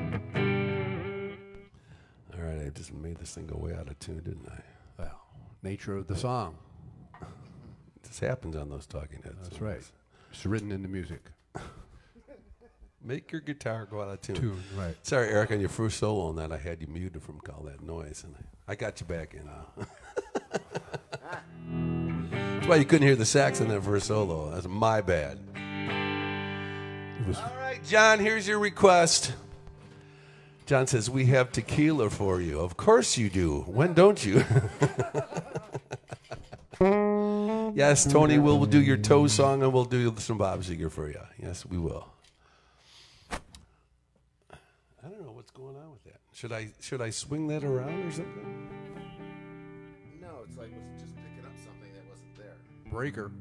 All right, I just made this thing go way out of tune, didn't I?
Well, nature of the song.
This happens on those Talking Heads.
That's right. It's written in the music.
Make your guitar go out of tune.
Tune, right.
Sorry, Eric, on your first solo on that, I had you muted from all that noise, and I, I got you back in. Uh. That's why you couldn't hear the sax in that first solo. That's my bad.
It was
All right, John, here's your request. John says, we have tequila for you. Of course you do. When don't you? Yes, Tony, we'll, we'll do your toe song, and we'll do some Bob Seger for you. Yes, we will. I don't know what's going on with that. Should I should I swing that around or something?
No, it's like was just picking up something that wasn't there.
breaker.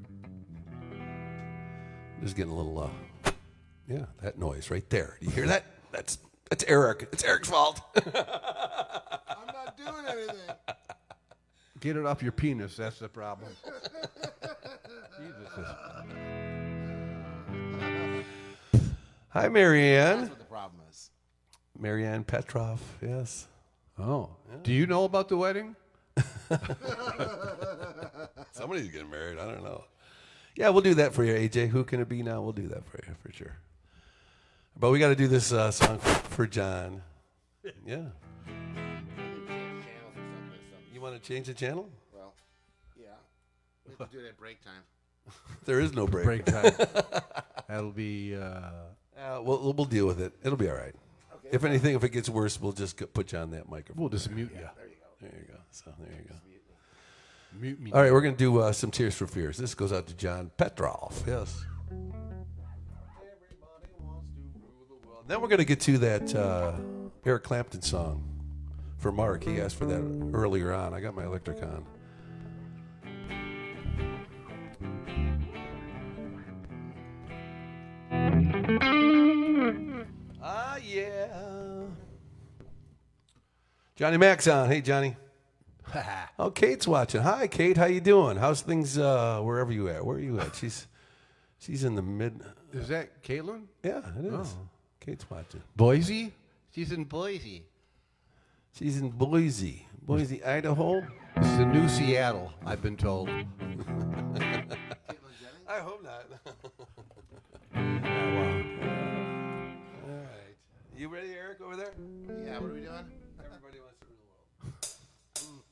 Just getting a little, uh, yeah, that noise right there. Do you hear that? That's that's Eric. It's Eric's fault.
I'm not doing anything.
Get it off your penis. That's the problem. Jesus.
Hi, Marianne.
That's what the problem is.
Marianne Petrov. Yes.
Oh. Do you know about the wedding?
Somebody's getting married. I don't know. Yeah, we'll do that for you, A J. Who can it be now? We'll do that for you, for sure. But we got to do this uh, song for, for John. Yeah. You want to change the channel?
Well, yeah. We have to do it at break time.
There is no break.
Break time. That'll be. Uh,
Uh, we'll, we'll deal with it. It'll be all right.
Okay.
If anything, if it gets worse, we'll just go- put you on that microphone.
we'll just mute you.
There you go.
There you go. So there you go.
Mute me.
All right, we're going to do uh, some Tears for Fears. This goes out to John Petrov. Yes. Then we're going to get to that uh, Eric Clapton song for Mark. He asked for that earlier on. I got my electric on. Ah, yeah. Johnny Mac's on. Hey, Johnny. Oh, Kate's watching. Hi, Kate. How you doing? How's things uh, wherever you at? Where are you at? She's she's in the mid.
Is that Caitlin?
Yeah, it is.
Oh.
Kate's watching.
Boise? She's in Boise.
She's in Boise, Boise, Idaho.
This is the new Seattle, I've been told.
I hope not.
Yeah, wow.
All right. You ready, Eric, over there?
Yeah, what are we doing?
Everybody wants to rule the world.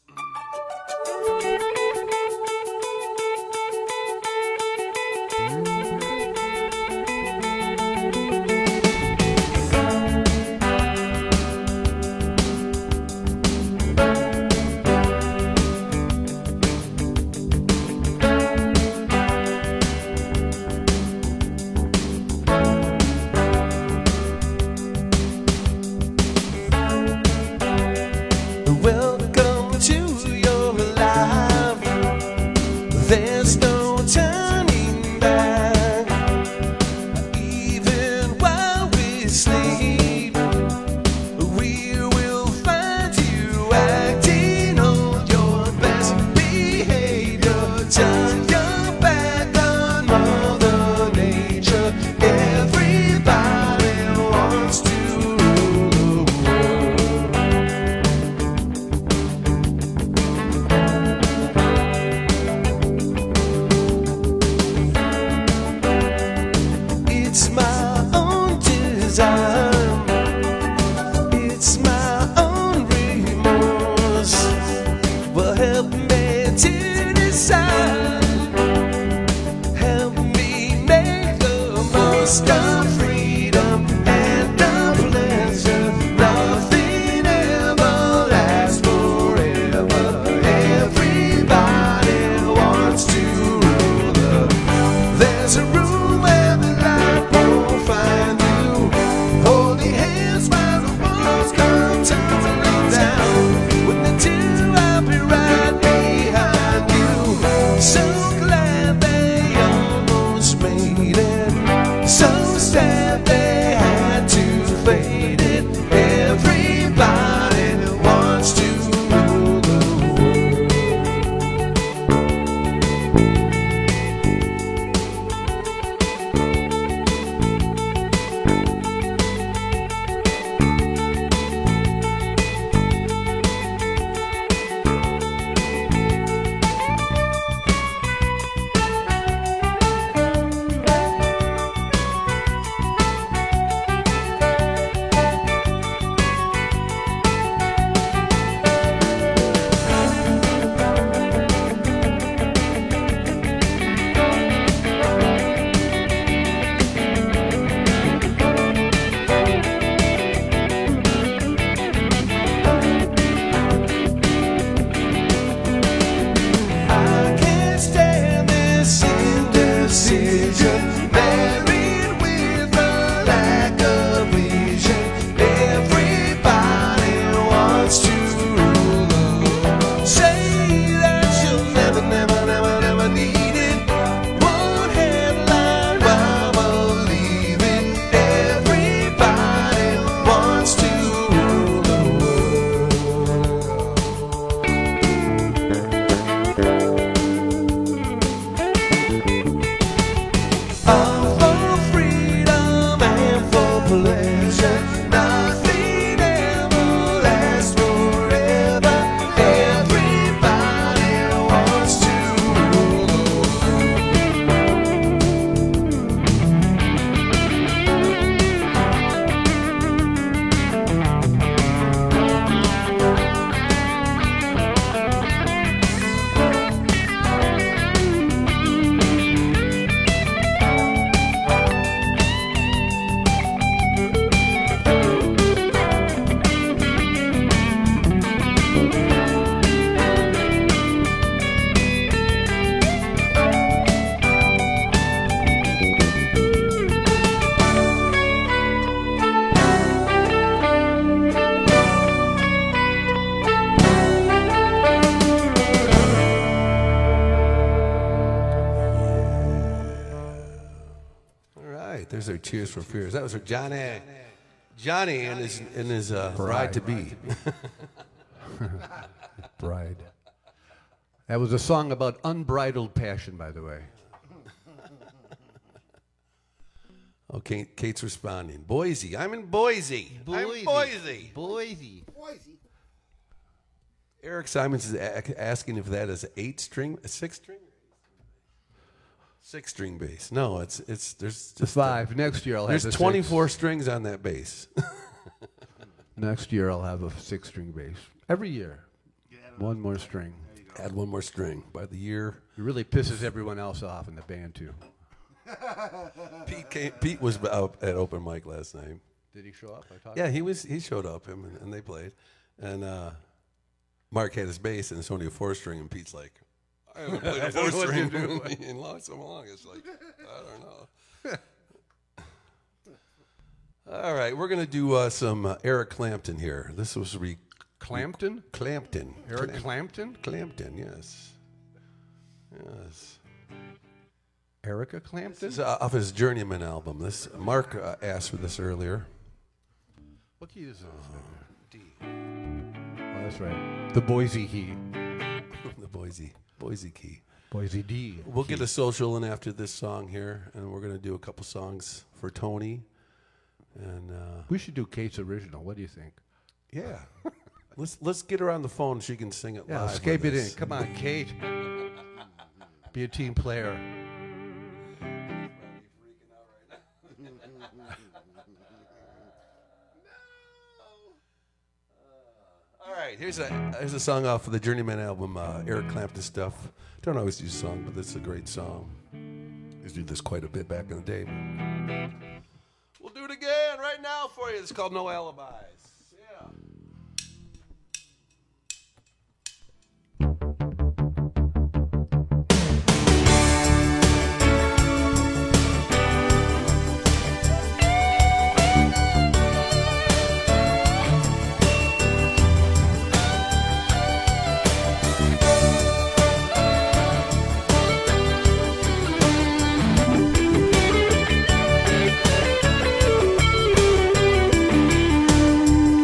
their Tears for Fears. That was for Johnny. Johnny and his and his uh, bride to be.
Bride. That was a song about unbridled passion, by the way.
Okay, Kate's responding. Boise. I'm in Boise. I'm Boise.
Boise.
Eric Simons is a- asking if that is an eight string, a six string, six string bass. No, it's it's there's
The
just
five. Next year I'll have
There's
a
twenty-four strings on that bass.
Six. Next year I'll have a six-string bass. Every year. One more string.
Add one more string by the year.
It really pisses everyone else off in the band, too.
Pete came, Pete was out at open mic last night.
Did he show up? I talked
Yeah, he was. He showed up, him and, and they played, and uh, Mark had his bass and it's only a four string, and Pete's like, I haven't played a four string in long so long. It's like I don't know. All right, we're gonna do uh, some uh, Eric Clapton here. This was re-
Clampton?
Clapton.
Eric
Clam-
Clampton?
Clapton, yes, yes.
Erica Clampton?
This is uh, off his Journeyman album. This Mark uh, asked for this earlier.
What key is this? D. Oh, that's right. The Boise key.
The Boise, Boise key.
Boise D.
We'll get a social in after this song here, and we're gonna do a couple songs for Tony. And uh,
We should do Kate's original. What do you think?
yeah, let's let's get her on the phone. She can sing it
Yeah,
live.
escape
with
it in.
us.
Come on, Kate. Be a team player.
All right, here's a here's a song off of the Journeyman album, uh, Eric Clapton stuff. Don't always do song, but this is a great song. Used to do this quite a bit back in the day. We'll do it again right now for you. It's called No Alibis. Yeah.
Thank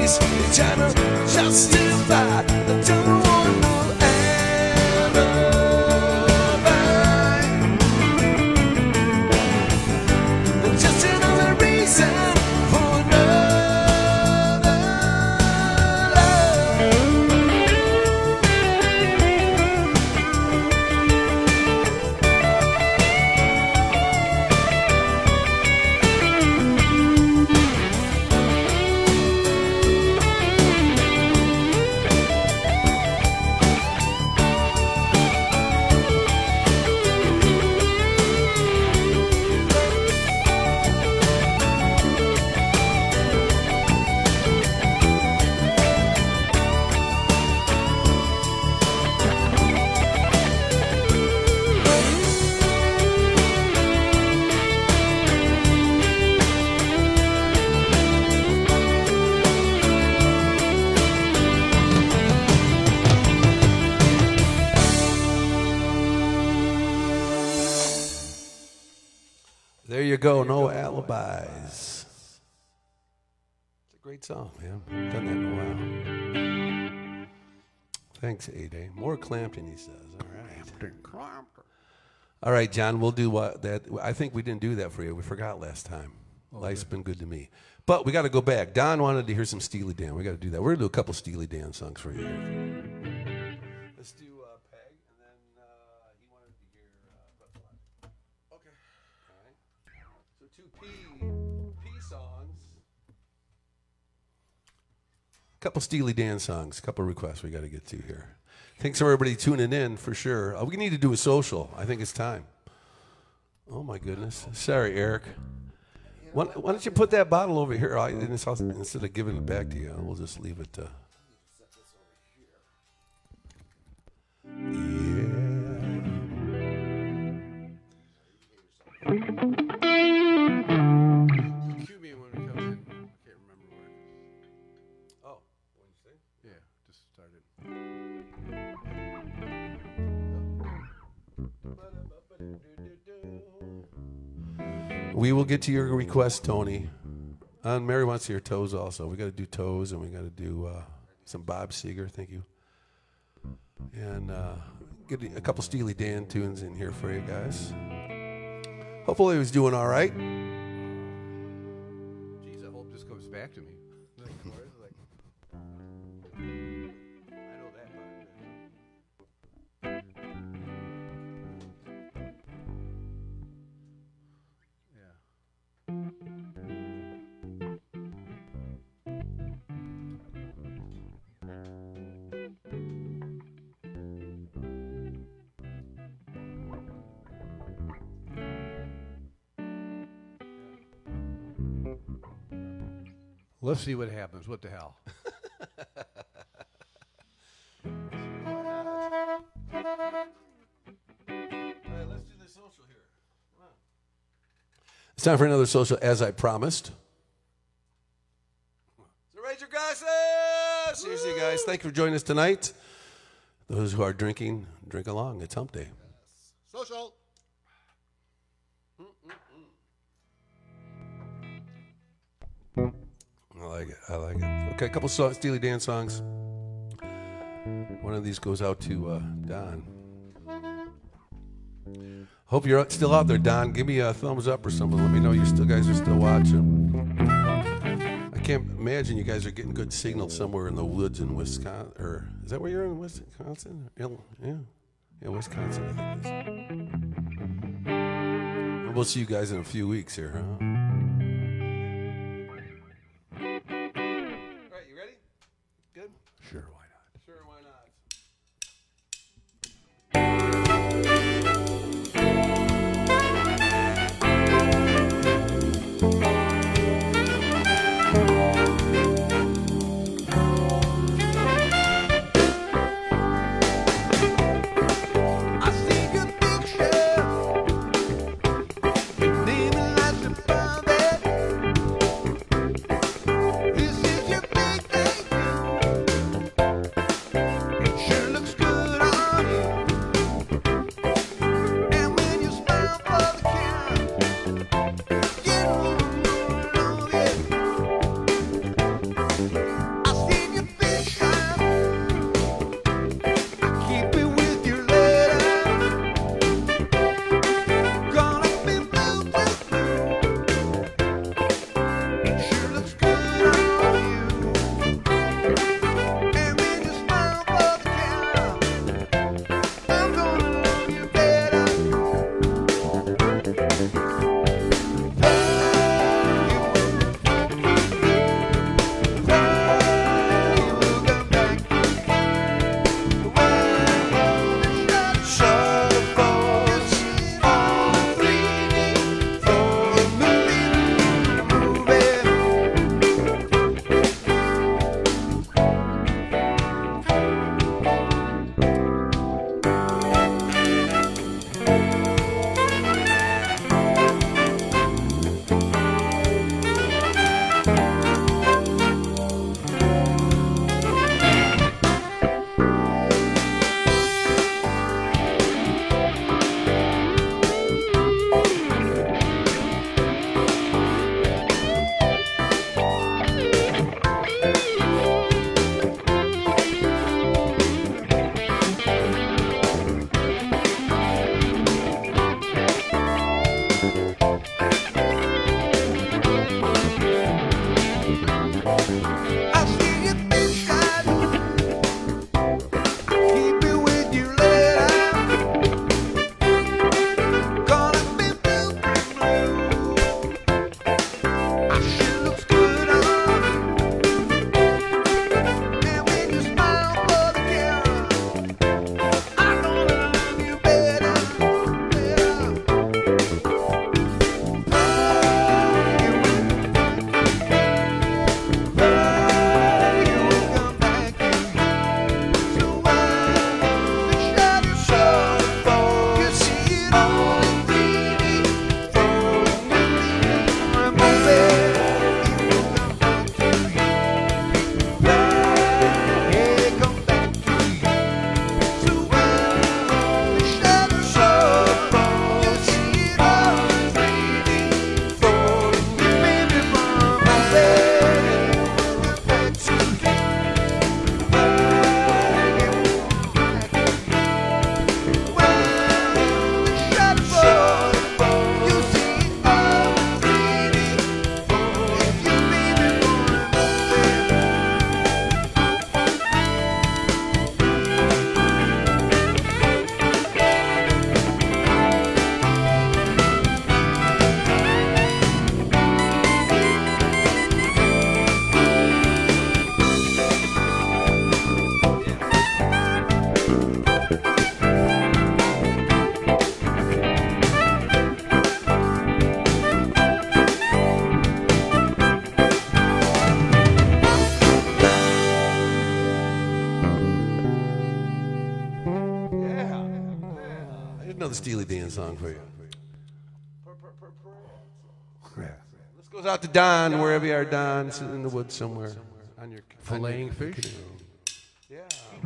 face. You're trying to justify. I don't want no alibi. Just another reason for another love.
There you go. No alibis. It's a great song, man. I haven't done that in a while. Thanks, A-Day. More Clampton, he says. All right. All right, John, we'll do what that. I think we didn't do that for you. We forgot last time. Life's been good to me. But we got to go back. Don wanted to hear some Steely Dan. We got to do that. We're going to do a couple Steely Dan songs for you here. Let's do uh, Peg, and then uh, he wanted to hear uh, Buffalo. Okay. All right. So two P, P songs. Couple Steely Dan songs. Couple requests we got to get to here. Thanks for everybody tuning in for sure. Uh, we need to do a social. I think it's time. Oh my goodness. Sorry, Eric. Why, why don't you put that bottle over here I, instead of giving it back to you? We'll just leave it. Uh,
Cue me when we come in. I can't remember what it is.
oh, what did you say?
Yeah, just started.
We will get to your request, Tony. Uh, Mary wants to hear Toes also. We got to do Toes, and we got to do uh, some Bob Seger. Thank you. And uh, get a couple Steely Dan tunes in here for you guys. Hopefully, he was doing all right.
Jeez, I hope this comes back to me. Like, I know that part. Yeah. Let's see what happens. What the hell?
It's time for another social, as I promised. So raise your glasses! Seriously, guys, thank you for joining us tonight. Those who are drinking, drink along. It's hump day.
Social.
I like it. I like it. Okay, a couple so- Steely Dan songs. One of these goes out to uh, Don. Hope you're still out there, Don. Give me a thumbs up or something. Let me know you still guys are still watching. I can't imagine you guys are getting good signal somewhere in the woods in Wisconsin. Or is that where you're in, Wisconsin? Yeah, yeah, Wisconsin. I think it is. We'll see you guys in a few weeks here, huh?
Sure, why not?
Sure, why not?
I see your picture, leaving like the prophet. This is your big thing.
another Steely Dan song for you. This goes out to Don, wherever you are, Don, sitting in the woods somewhere. On your
Filleting fish?
Yeah.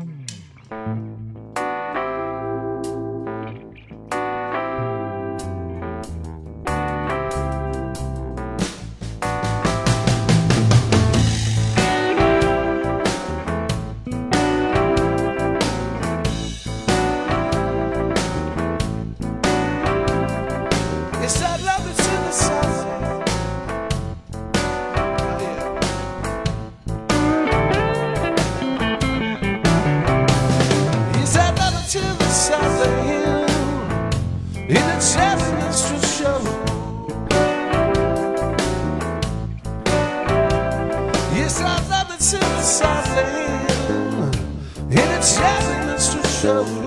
Yes, I love it to the sun. Yes, I love it to the southern in a seven minstrel show. Yes, I love it to the southern in a seven minstrel show.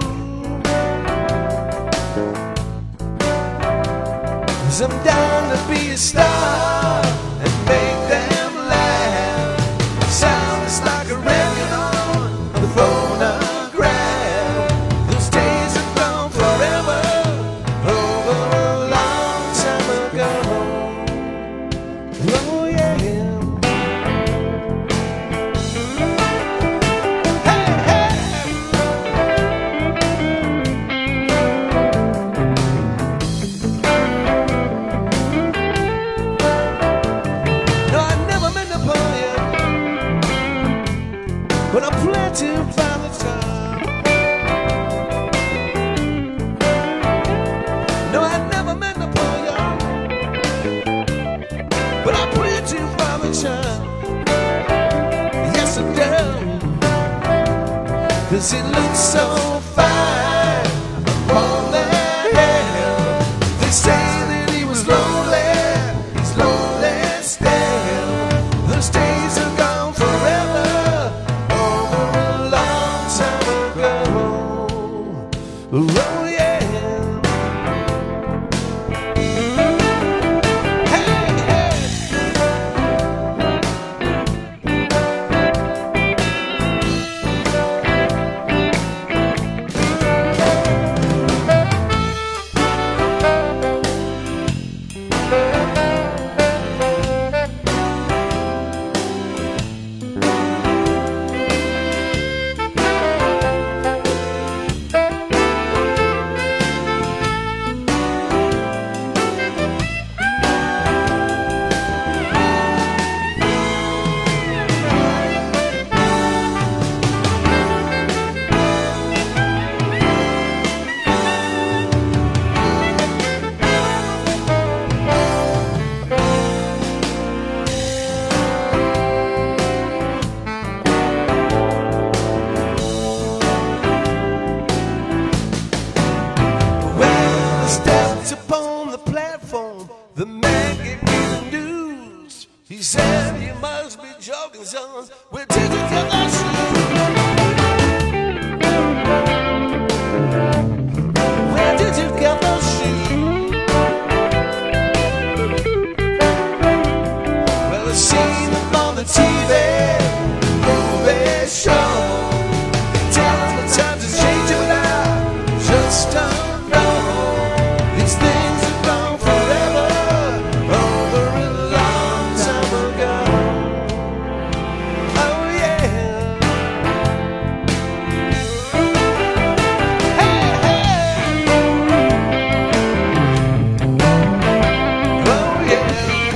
I'm down to be a star and make them laugh. Sound is like a record on the phonograph. Those days are gone forever, over a long time ago. Oh yeah. Hey, hey. No, I never meant to pull you, but I plan to find the time. No, I never meant to pull you, but I plan to find the time. Yes, I do, 'cause it looks so fine upon that hill. They say that he was lonely, he's lonely still. Those days are gone forever, over a long time ago. Oh yeah. Hey, hey. When I stepped upon the platform, the man gave me the news. He said, "You must be joking, son. Where did you get that shoe? Where did you get those shoes?" Well, I seen them on the T V, movie show. Tell them the times are changing, but I just don't know. These things have gone forever, over a long time ago. Oh yeah. Hey, hey. Oh yeah.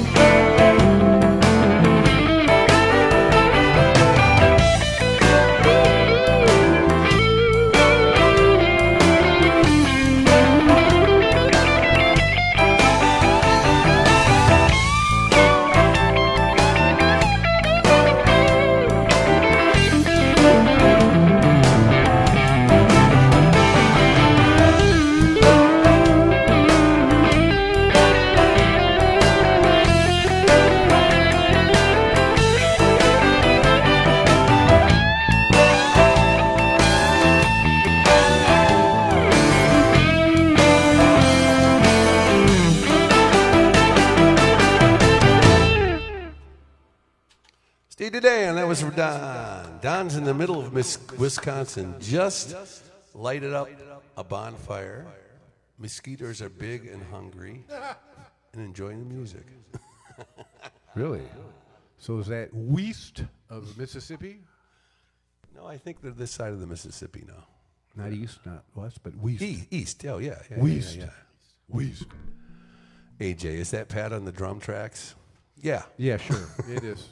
Steve Dan, that was for Don. Don's in the middle of Miss Wisconsin, just lighted up a bonfire Mosquitoes are big and hungry and enjoying the music.
Really? So is that west of Mississippi?
No, I think they're this side of the Mississippi now.
Not east, not west, but west.
E- east, oh yeah. yeah
West.
Yeah, yeah.
West.
A J, is that Pat on the drum tracks? Yeah.
Yeah, sure. It is.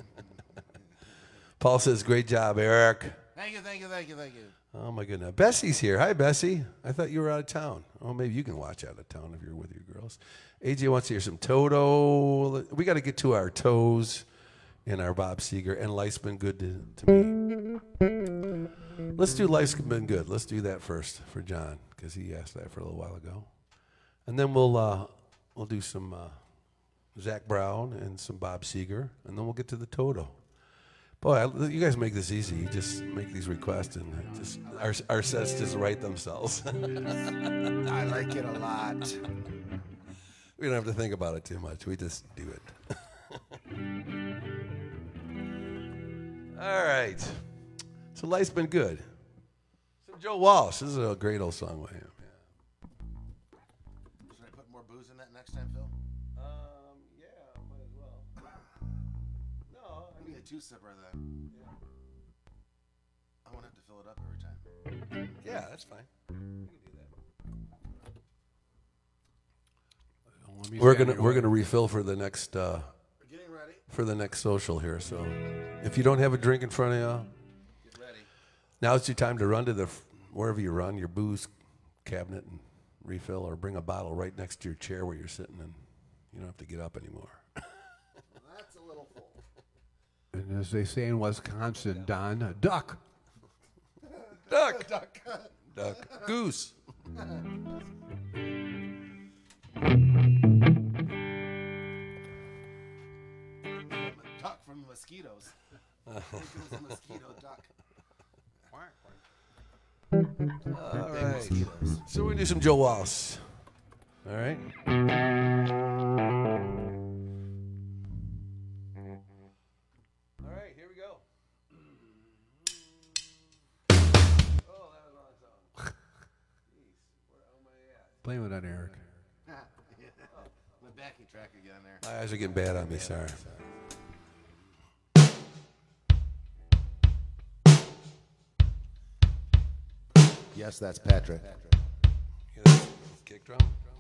Paul says, great job, Eric.
Thank you, thank you, thank you, thank you.
Oh, my goodness. Bessie's here. Hi, Bessie. I thought you were out of town. Oh, maybe you can watch out of town if you're with your girls. A J wants to hear some Toto. We got to get to our toes and our Bob Seger. And Life's Been Good to, to me. Let's do Life's Been Good. Let's do that first for John, because he asked that for a little while ago. And then we'll uh, we'll do some uh, Zach Brown and some Bob Seger, and then we'll get to the Toto. Boy, I, you guys make this easy. You just make these requests, and it just our our sets just write themselves.
I like it a lot.
We don't have to think about it too much. We just do it. All right. So life's been good. Some Joe Walsh. This is a great old song by him. Yeah.
Should I put more booze in that next time, Phil?
Um. Yeah. Might as well. No.
Give me a two-sipper of that. Yeah. I won't have to fill it up every time.
Yeah, that's fine. We can do that. We're gonna we're gonna refill for the next uh,
We're getting ready.
for the next social here. So if you don't have a drink in front of you,
Get ready.
now it's your time to run to the wherever you run your booze cabinet and refill, or bring a bottle right next to your chair where you're sitting, and you don't have to get up anymore.
Well, that's a little full.
And as they say in Wisconsin, Don, a duck.
Duck, duck, duck, goose.
Duck from the mosquitoes. I think it was a mosquito duck.
All
Big
right.
mosquitoes.
So we do some Joe Walsh. All right. All right. Here we go. Oh, that was wrong song. Jeez, where am I at?
Blame it on Eric.
My backing track again there.
My eyes are getting bad on me. Sorry.
Yes, that's Patrick.
Hear that kick drum?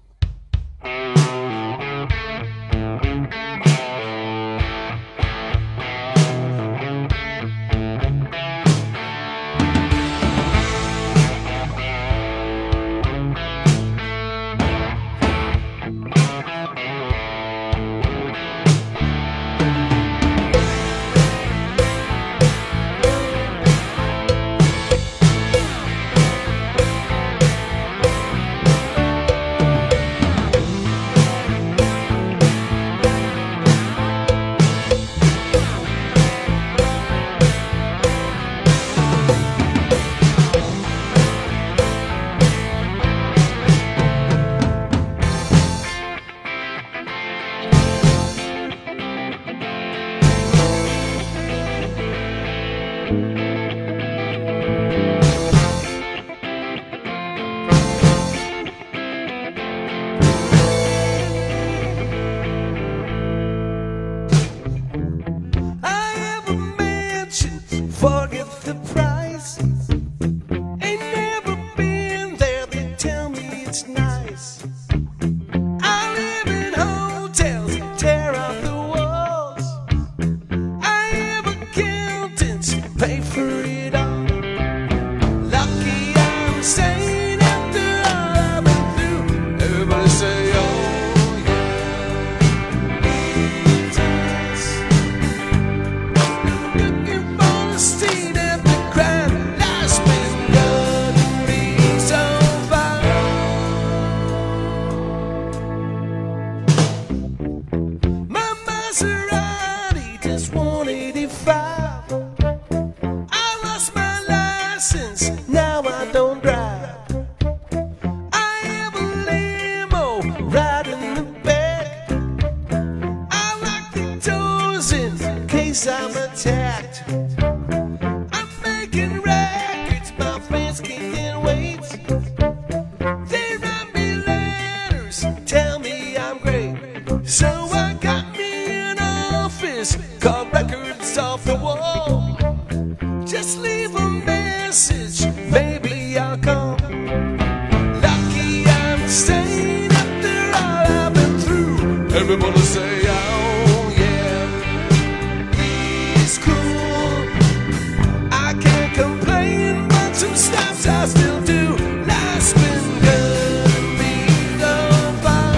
Forget the price. Ain't never been there, they tell me it's nice. I live in hotels, tear out the walls. I have accountants, pay for it all. Lucky I'm sane after all I've been through. Everybody say, oh yeah. Times. Looking for the stain at the crime. Life's been good to me so far. My Maserati just one eighty-five. I lost my Just leave a message, maybe I'll come. Lucky I'm staying after all I've been through.
Everybody say, oh yeah,
He's cool. I can't complain, but some stops I still do. Life's been good to me so far.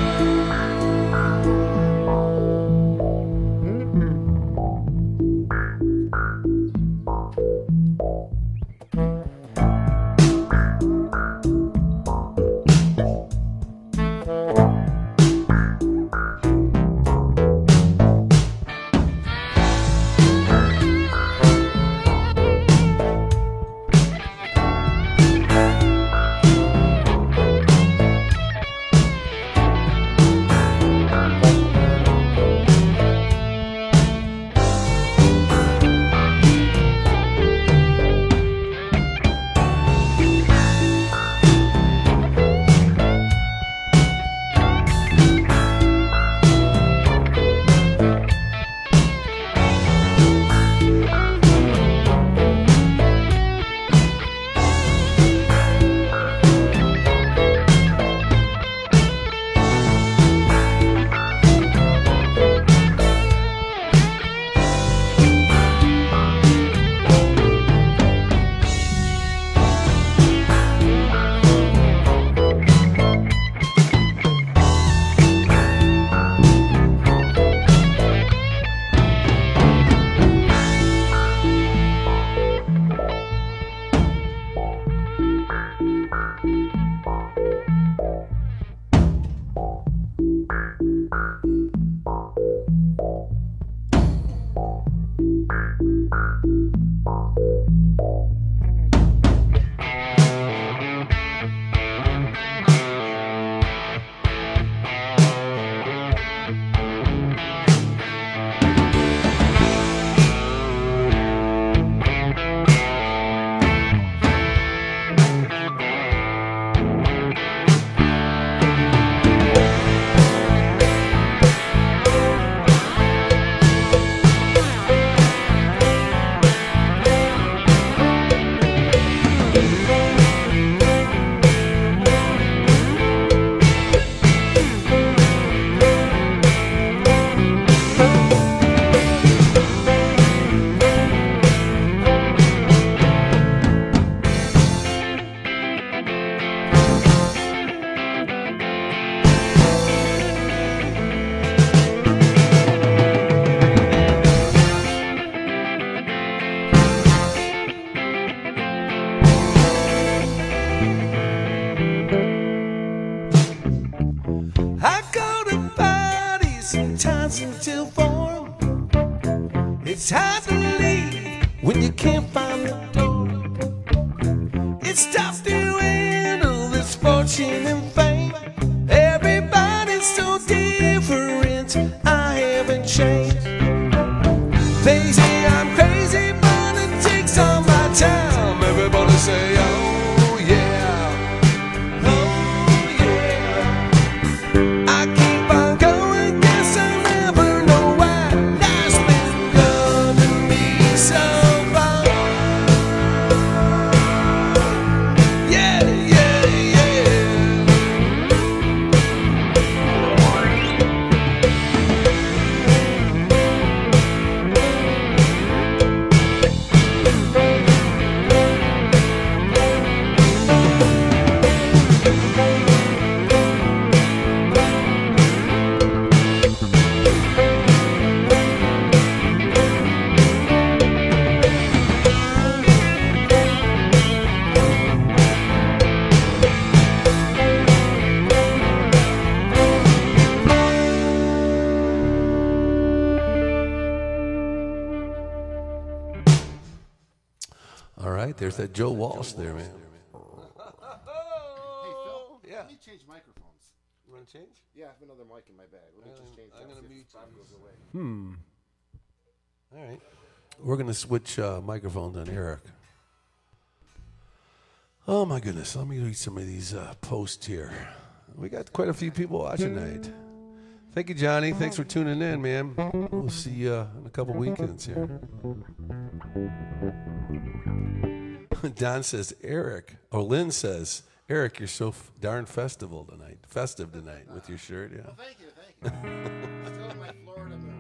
I go to parties, times until four. It's hard to leave when you can't find the door. It's tough to handle this fortune and fame. Everybody's so different, I haven't changed. They say I'm crazy, but it takes all my time. Everybody say, oh yeah, oh yeah. I keep on going, guess I'll never know why. Life's been good to me so far. Yeah, yeah, yeah.
All right, there's that Joe Walsh there, man.
Hey, Phil.
Yeah.
Let me change microphones.
You want to change?
Yeah, I have another mic in my bag. Let me just change
I'm
that.
gonna
See if
mute
the problem
you.
goes away.
All right. We're going to switch uh, microphones on Eric. Oh, my goodness. Let me read some of these uh, posts here. We got quite a few people watching tonight. Thank you, Johnny. Thanks for tuning in, man. We'll see you uh, in a couple weekends here. Don says, Eric, or Lynn says, Eric, you're so f- darn festival tonight, festive tonight with your shirt. Yeah.
Well, thank you, thank you. Still in my Florida mood.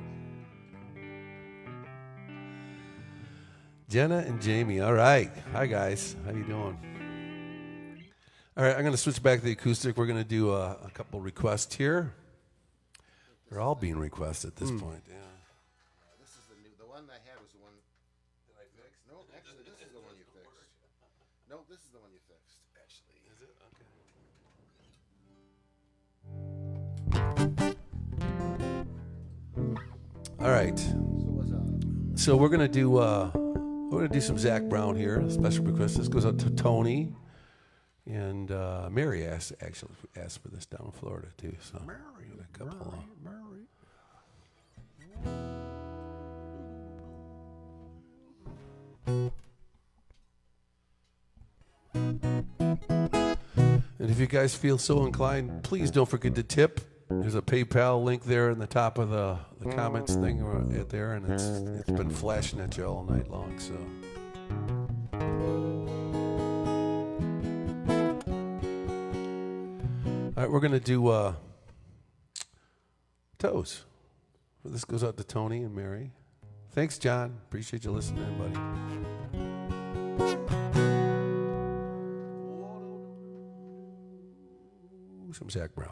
Jenna and Jamie. All right. Hi, guys. How you doing? All right. I'm going to switch back to the acoustic. We're going to do a, a couple requests here. They're all being requested at this
Mm.
point. Yeah.
Uh, this is the new. The one I had was the one that I fixed. No, actually, this is the one you fixed. No, this is the one you fixed. Actually, is it? Okay.
All right.
So what's up?
So we're gonna do uh, we're gonna do some Zach Brown here. Special request. This goes out to Tony, and uh, Mary asked actually asked for this down in Florida too. So Mary, a couple. Mary, Mary. And if you guys feel so inclined, please don't forget to tip. There's a PayPal link there in the top of the, the comments thing right there, and it's it's been flashing at you all night long. So. All right, we're gonna do uh, Toes. This goes out to Tony and Mary. Thanks, John. Appreciate you listening, buddy. Some Zach Brown.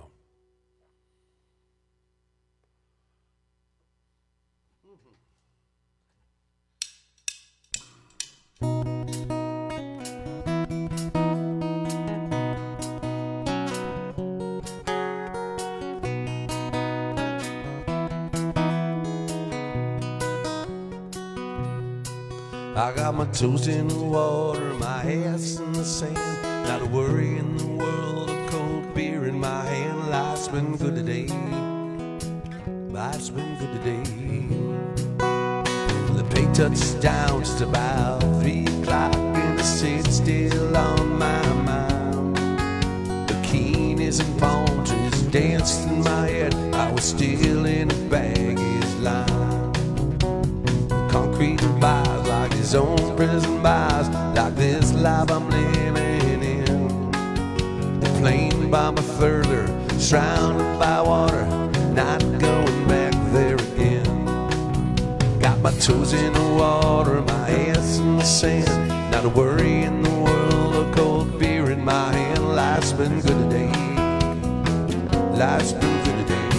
I got my toes in the water, my ass in the sand. Not a worry in the world, a cold beer in my hand. Life's been good today. Life's been good today. The pay touched down just about three o'clock, and the city's still on my mind. The keenness and palm trees danced in my head. I was still in a baggage line. Concrete bars like his own prison bars, like this life I'm living in. The plane by my further, surrounded by water, not going back there again. Got my toes in the water, my ass in the sand. Not a worry in the world, a cold beer in my hand. Life's been good today. Life's been good today.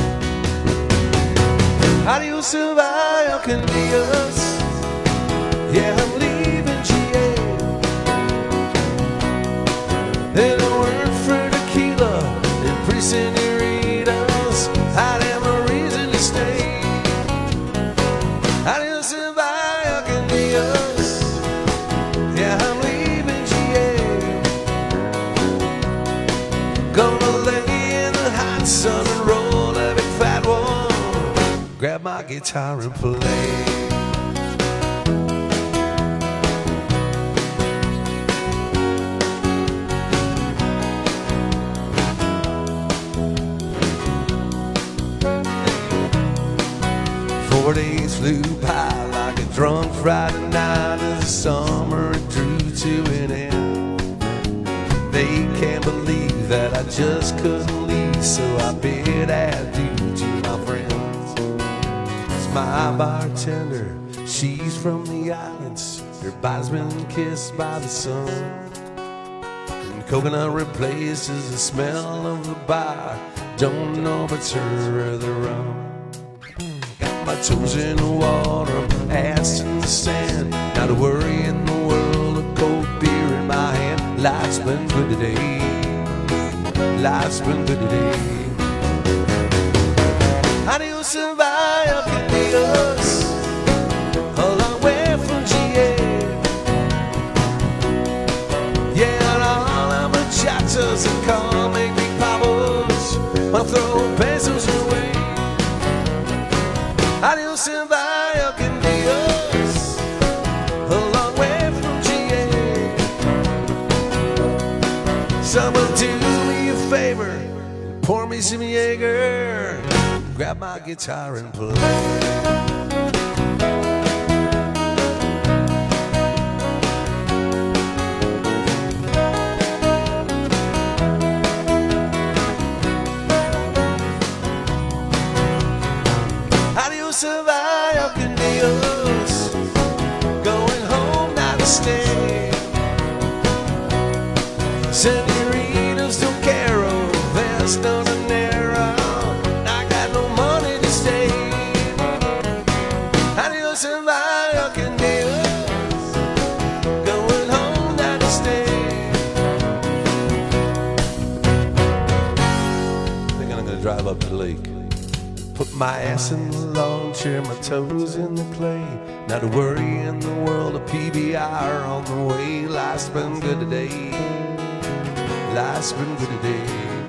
How do you survive Candias? Yeah, I'm leaving G A. And I work for tequila and pre-senoritas. I'd have a reason to stay. How do you survive Candias? Yeah, I'm leaving G A. Gonna lay in the hot sun and roll a big fat one. Grab my guitar and play. Four days flew by like a drunk Friday night as the summer drew to an end. They can't believe that I just couldn't leave, so I bid adieu to my friends. My bartender, she's from the islands. Her body's been kissed by the sun, and coconut replaces the smell of the bar. Don't know if it's her or the rum. Got my toes in the water, ass in the sand. Not a worry in the world, a cold beer in my hand. Life's been good today. Life's been good today. How do you survive Candias? A long way from G A. Yeah, and all of the chatters that call make me pavos. I'll throw pesos away. How do you survive Candias? A long way from G A. Someone do me a favor and pour me some Jaeger. Grab my guitar and play.
stay. Senoritas don't care, oh, there's none narrow. I got no money to stay. Adios and vaya can Dios, going home now to stay.
I think I'm gonna drive up to the lake. Put my ass in the lawn chair, my toes in the clay. Not a worry in the world, a P B R on the way. Life's been good today. Life's been good today.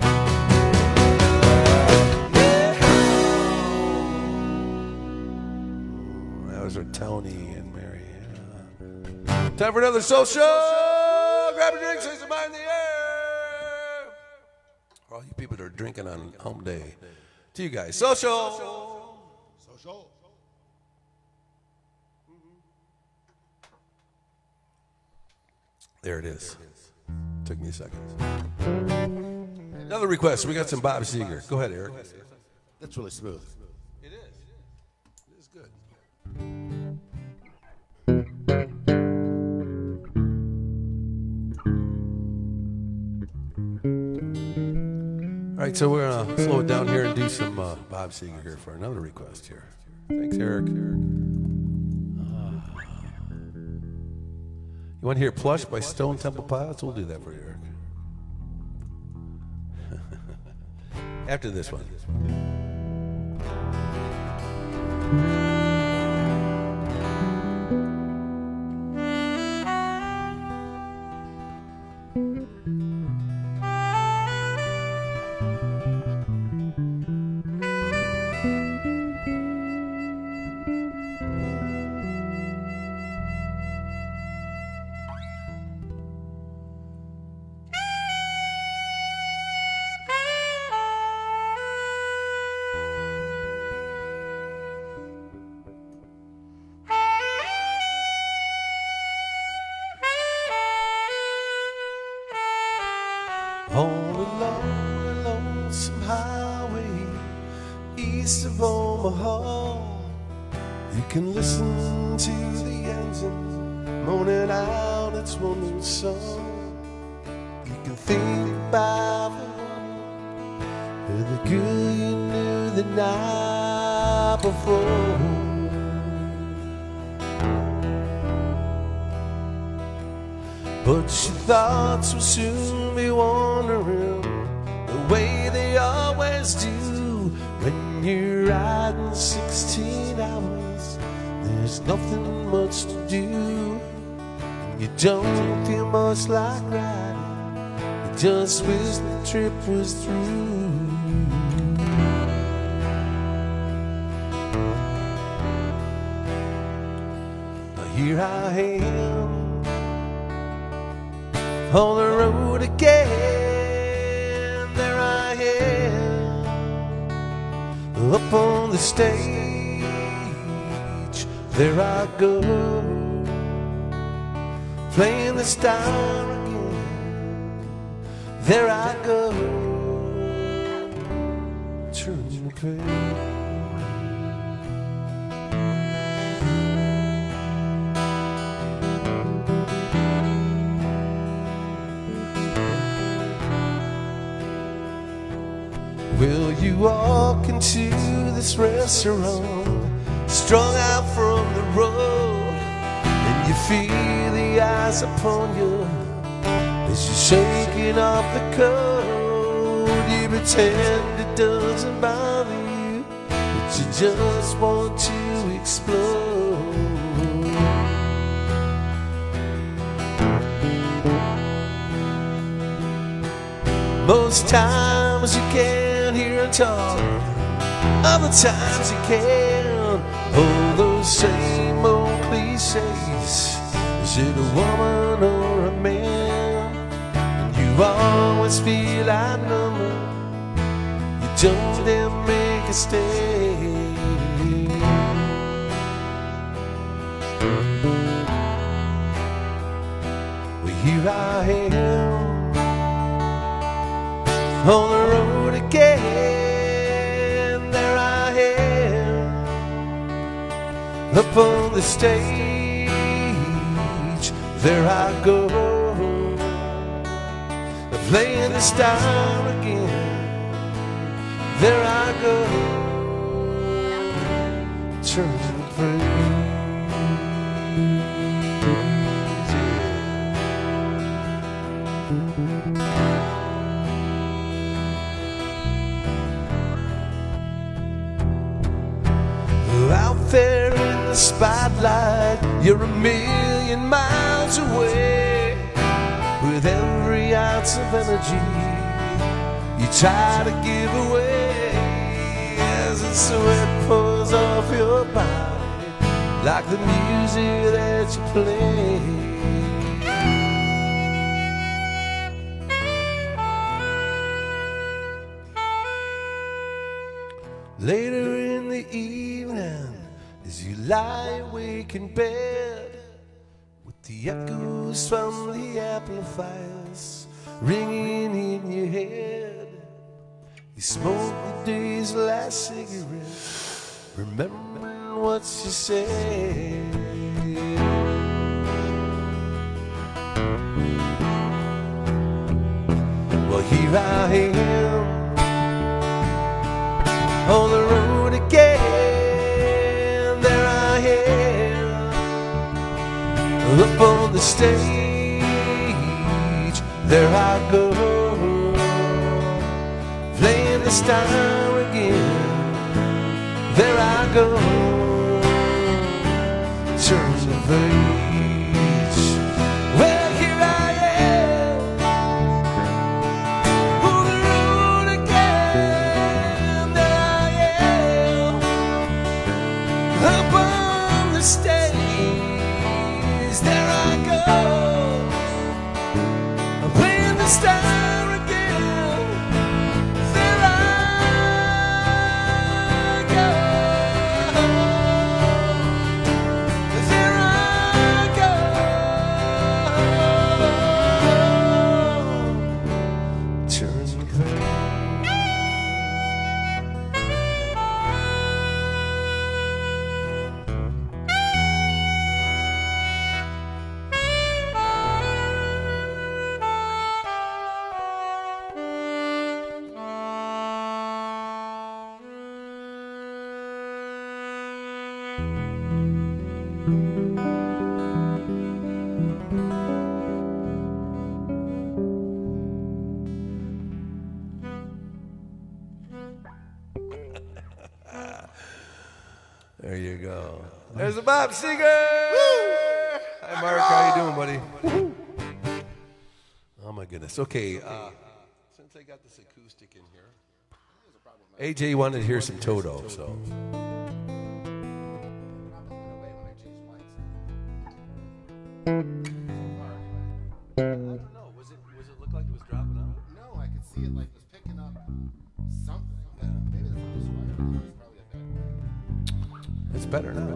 That was our Tony and Mary. Time for another social. Grab a drink, say some in the air. For all you people that are drinking on home day. To you guys. Social.
Social.
There it is. Took me a second. Another request. We got some Bob Seger. Go ahead, Eric.
That's really smooth.
It is. It is good. All right, so we're going to slow it down here and do some uh, Bob Seger here for another request here. Thanks, Eric. Eric. You want to hear Plush by Stone Temple Pilots? We'll do that for you, Eric. After this one.
On a long, lonesome highway east of Omaha, you can listen to the engine moaning out its one song. You can think about the woman or the girl you knew the night before. But your thoughts will soon be wandering the way they always do. When you're riding sixteen hours, there's nothing much to do. And you don't feel much like riding, you just wish the trip was through. Now here I am on the road again, there I am, up on the stage, there I go, playing the star again, there I go, turning the page. Will you walk into this restaurant, strung out from the road, and you feel the eyes upon you as you're shaking off the cold? You pretend it doesn't bother you, but you just want to explode. Most times you can't hear a talk, other times you can. Oh, those same old cliches. Is it a woman or a man? And you always feel outnumbered, you don't dare make a stay. Well, here I am on the road again, there I am, up on the stage, there I go, playing the star again. There I go, turning praise. Out there in the spotlight, you're a million miles away. With every ounce of energy you try to give away, as the sweat pours off your body like the music that you play. Later in the evening, as you lie awake in bed, with the echoes from the amplifiers ringing in your head, you smoke your day's last cigarette, remembering what you said. Well, here I am on the road again. There I am, up on the stage. There I go, playing the star again. There I go, turn the page. Well, here I am on the road again. There I am, up on the stage. There I go, playing the star again. There I go, there I go, turn the page. There you go. There's a Bob Seger. Hi, Mark. How you doing, buddy? Oh my goodness. Okay. Uh, since I got this acoustic in here, A J wanted to hear some Toto, so. I don't know. Was it? Was it look like it was dropping out?
No, I could see it like was picking up something. Maybe that's was wire. It was probably a bad wire.
It's better now.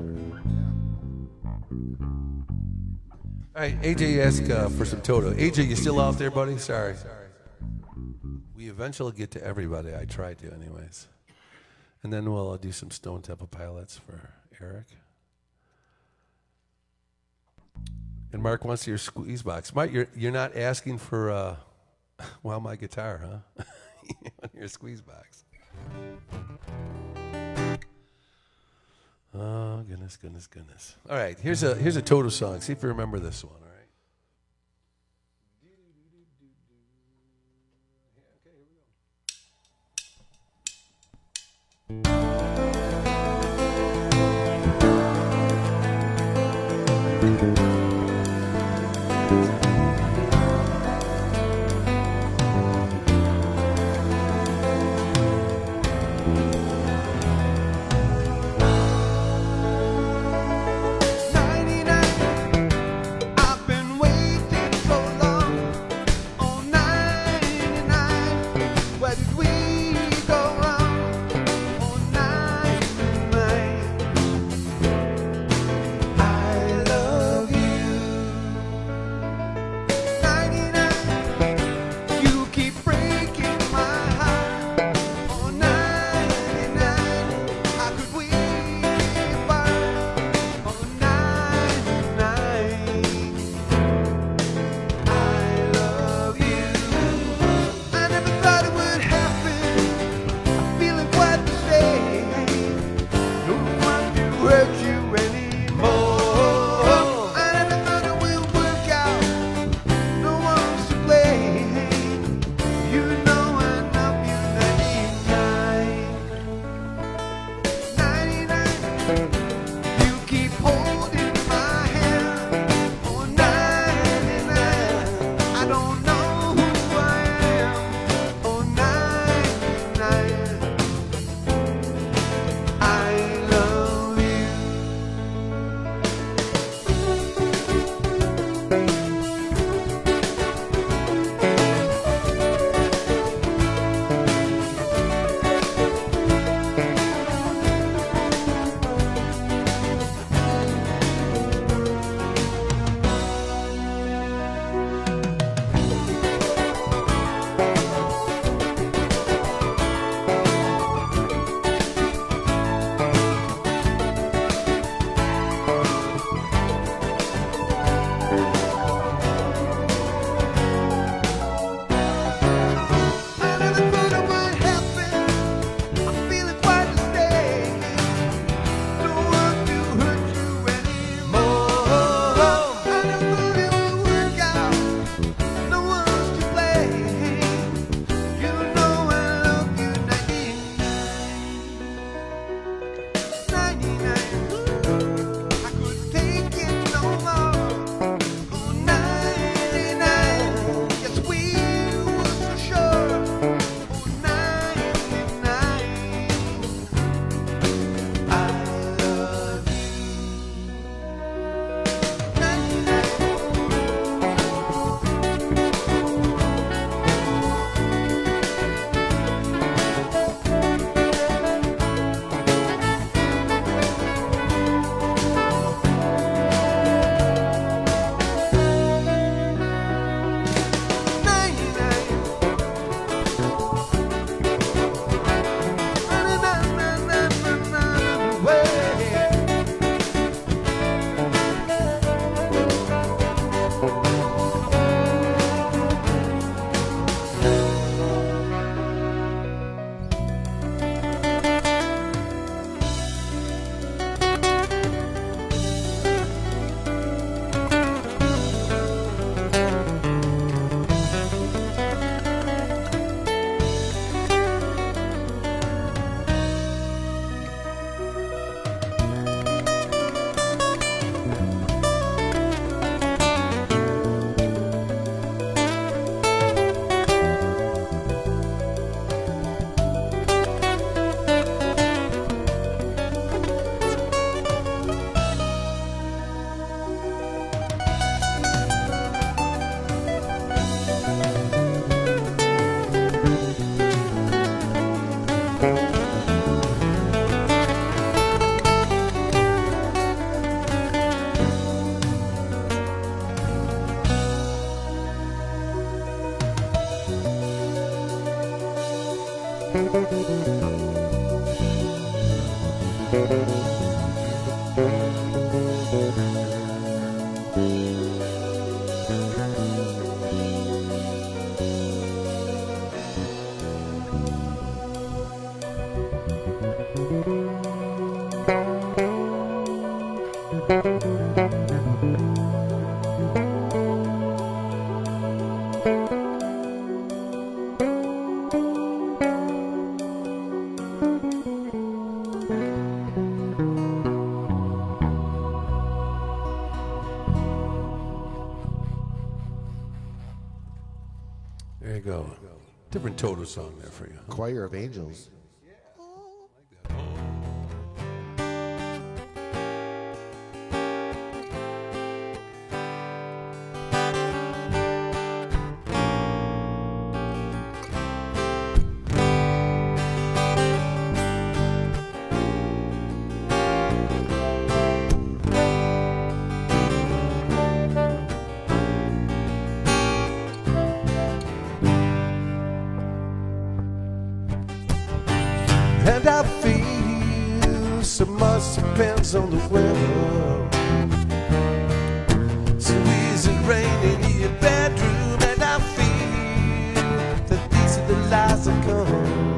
All right, A J asked uh, for some Toto. A J, you still out there, buddy? Sorry. We eventually get to everybody. I try to, anyways. And then we'll uh, do some Stone Temple Pilots for Eric. And Mark wants your squeeze box. Mike, you're you're not asking for uh, well, my guitar, huh? You want your squeeze box. Oh goodness, goodness, goodness. All right, here's a here's a Toto song. See if you remember this one. All right. Okay, here we go.
ninety-nine, I've
There you go. Different Toto song there for you.
Choir of Angels.
And I feel so much depends on the weather. So is it raining in your bedroom? And I feel that these are the lies that come.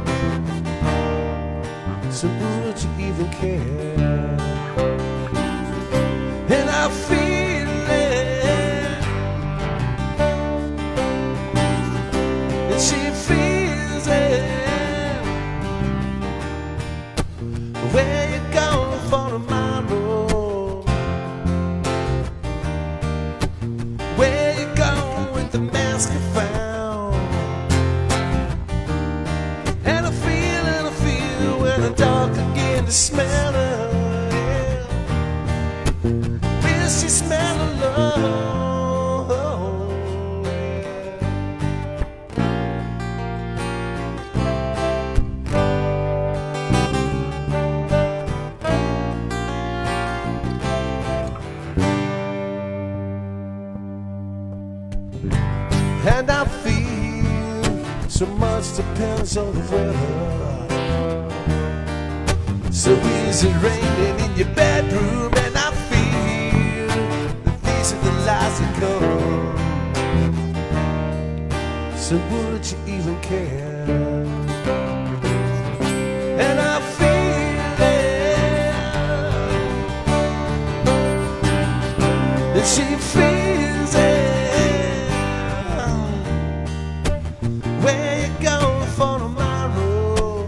So would you even care? And I feel it, and she feels it. Where you going for tomorrow? Where you going with the mask you found? And I feel, and I feel when the dark again to smell her. Yeah. Will she smell of love? And I feel so much depends on the weather. So is it raining in your bedroom? And I feel that these are the lies that come. So would you even care? And I feel it, that she feels it. Where you going for tomorrow?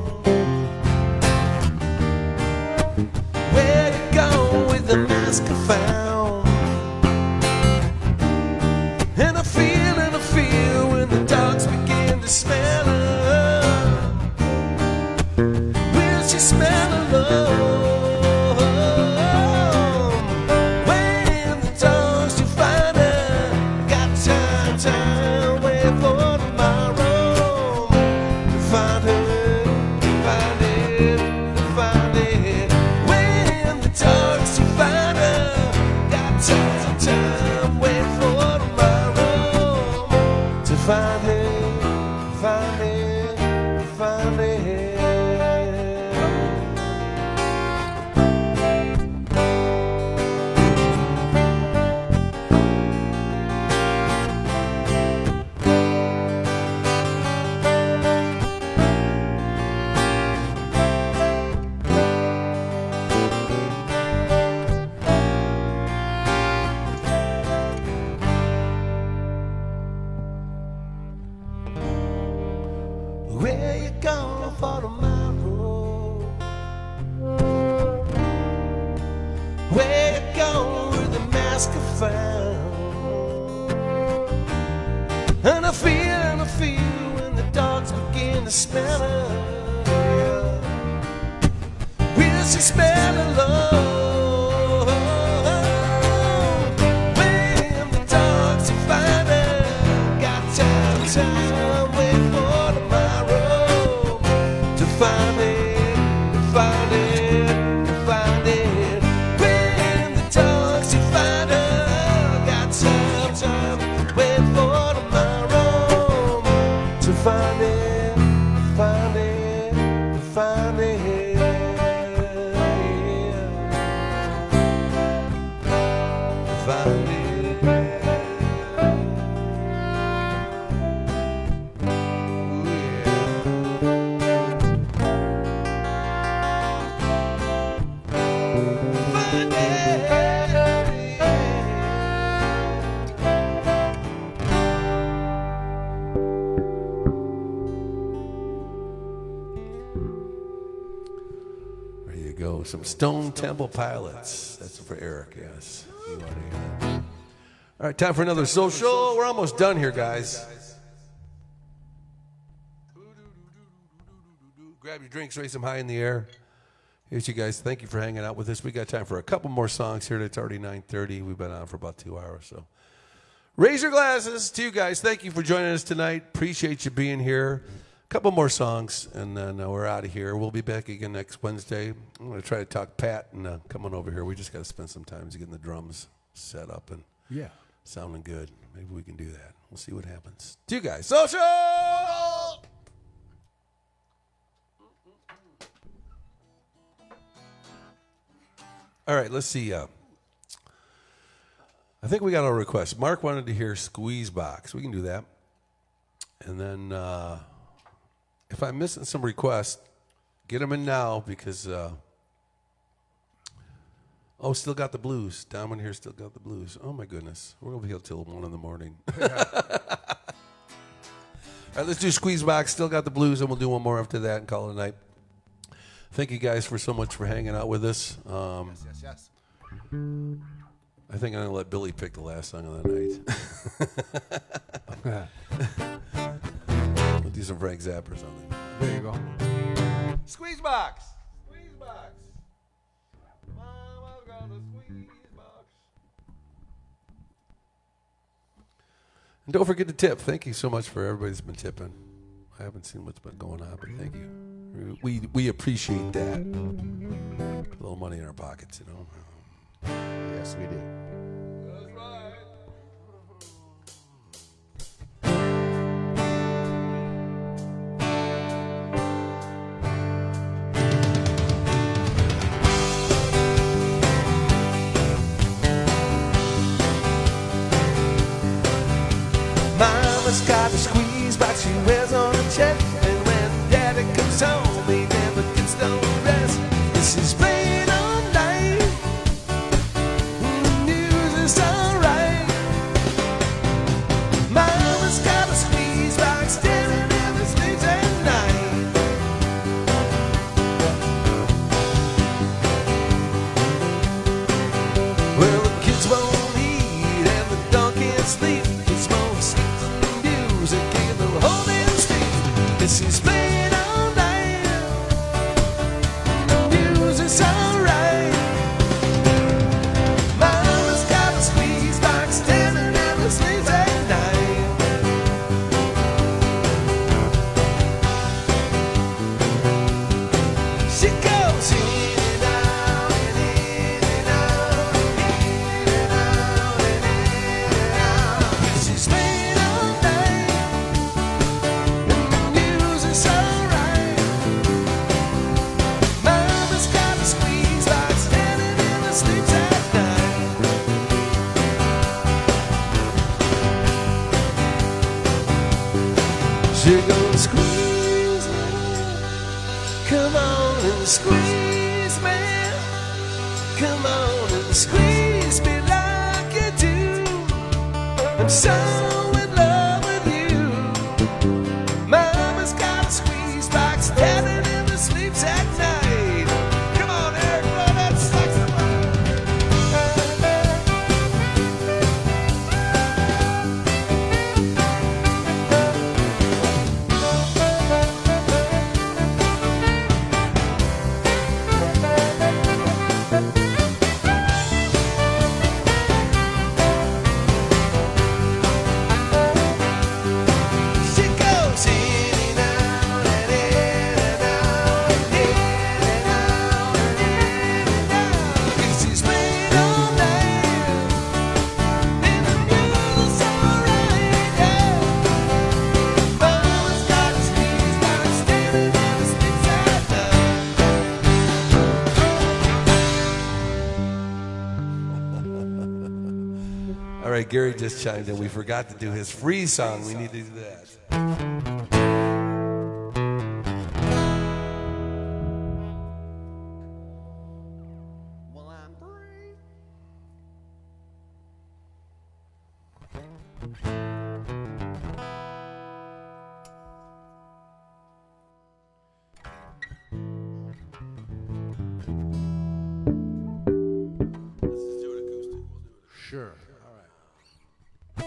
Where you going with the mask I found? And I feel and I feel when the dogs begin to smell her. Will she smell alone? When the dogs do find her, got time, time, wait for tomorrow to find her, find it, to find it. When the dogs do find her, got time, time, wait for tomorrow to find it, find it, find it. Where you going for tomorrow? Where you going with the mask I found? And I feel and I feel when the dogs begin to smell her. Will she smell alone? When the dogs find her, got time, time, wait for tomorrow to find it, to find it, to find it. When the dogs find her, got time, time, wait for tomorrow to find it, find it, to find it. Find it. Find
There you go. Some Stone Temple Pilots. That's for Eric, yes. You wanna hear that? All right, time for another social. We're almost done here, guys. Grab your drinks, raise them high in the air. Here's you guys. Thank you for hanging out with us. We got time for a couple more songs here. It's already nine thirty. We've been on for about two hours. So raise your glasses to you guys. Thank you for joining us tonight. Appreciate you being here. A couple more songs, and then uh, we're out of here. We'll be back again next Wednesday. I'm going to try to talk Pat and uh, come on over here. We just got to spend some time getting the drums set up and
Yeah.
sounding good. Maybe we can do that. We'll see what happens. To you guys. Social! All right, let's see. Uh, I think we got a request. Mark wanted to hear Squeeze Box. We can do that. And then uh, if I'm missing some requests, get them in now because, uh, oh, still got the blues. Down in here still got the blues. Oh, my goodness. We're going to be here till one in the morning. All right, let's do Squeeze Box. Still got the blues, and we'll do one more after that and call it a night. Thank you guys for so much for hanging out with us. Um,
Yes, yes, yes.
I think I'm going to let Billy pick the last song of the night. We'll do some Frank Zappa or something.
There you go.
Squeeze Box! Squeeze Box! Mama's got a squeeze box. And don't forget to tip. Thank you so much for everybody that's been tipping. I haven't seen what's been going on, but thank you. We we appreciate that. Put a little money in our pockets, you know.
Yes, we do.
That's right.
Mama's got a squeeze box she wears on her chest, and when Daddy comes home, he never gets no rest. This is playing all night. The news is alright. Mama's got a squeeze box, Daddy never sleeps at night. Well, the kids won't eat and the dog can't sleep. It's more sleep than music in the whole damn street. This is playing all night. The music's alright. Mama's got a squeeze box, Daddy never sleeps at night. She goes in and out and in and out, in and out and in and out. She's playing all night, and the music's alright. Mama's got a squeeze box, Daddy never sleeps at night. She goes squeeze me, come on and squeeze me, come on and squeeze me like you do. I'm so in love with you. Mama's got a squeeze box, Daddy never sleeps at night. Come on, Eric, blow that saxophone. She goes in and out and in and out and in and out and in and out. 'Cause she's playing all night, and the music's alright, yeah. Mama's got a squeeze box, Daddy never sleeps at night.
All right, Gary just chimed in. We forgot to do his free song. We need to do that.
Well, I'm brave.
Sure. All right.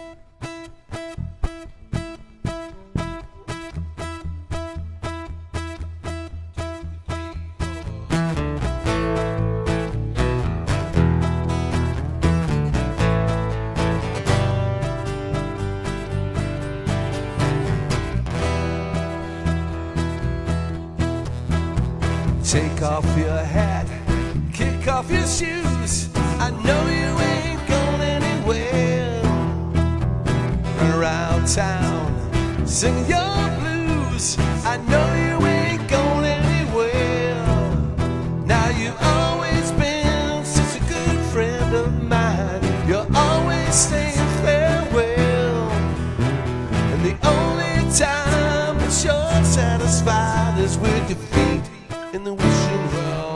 Take off your hat, kick off your shoes. I know you ain't going anywhere. Run around town, sing your blues. I know you ain't going anywhere. Now you've always been such a good friend of mine. You're always saying farewell, and the only time that you're satisfied is with your feet in the wishing well.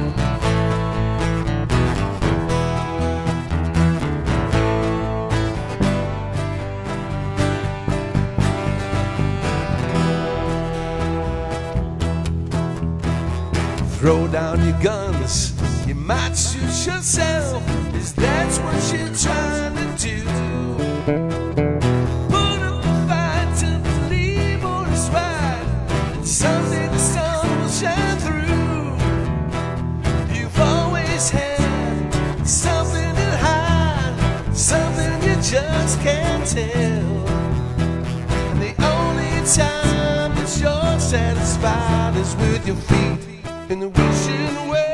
Throw down your guns, you might shoot yourself. Is that's what you're trying to do? Put up a fight to believe what is right, and someday the sun will shine through. You've always had something to hide, something you just can't tell. And the only time that you're satisfied is with your feet in the wishing well.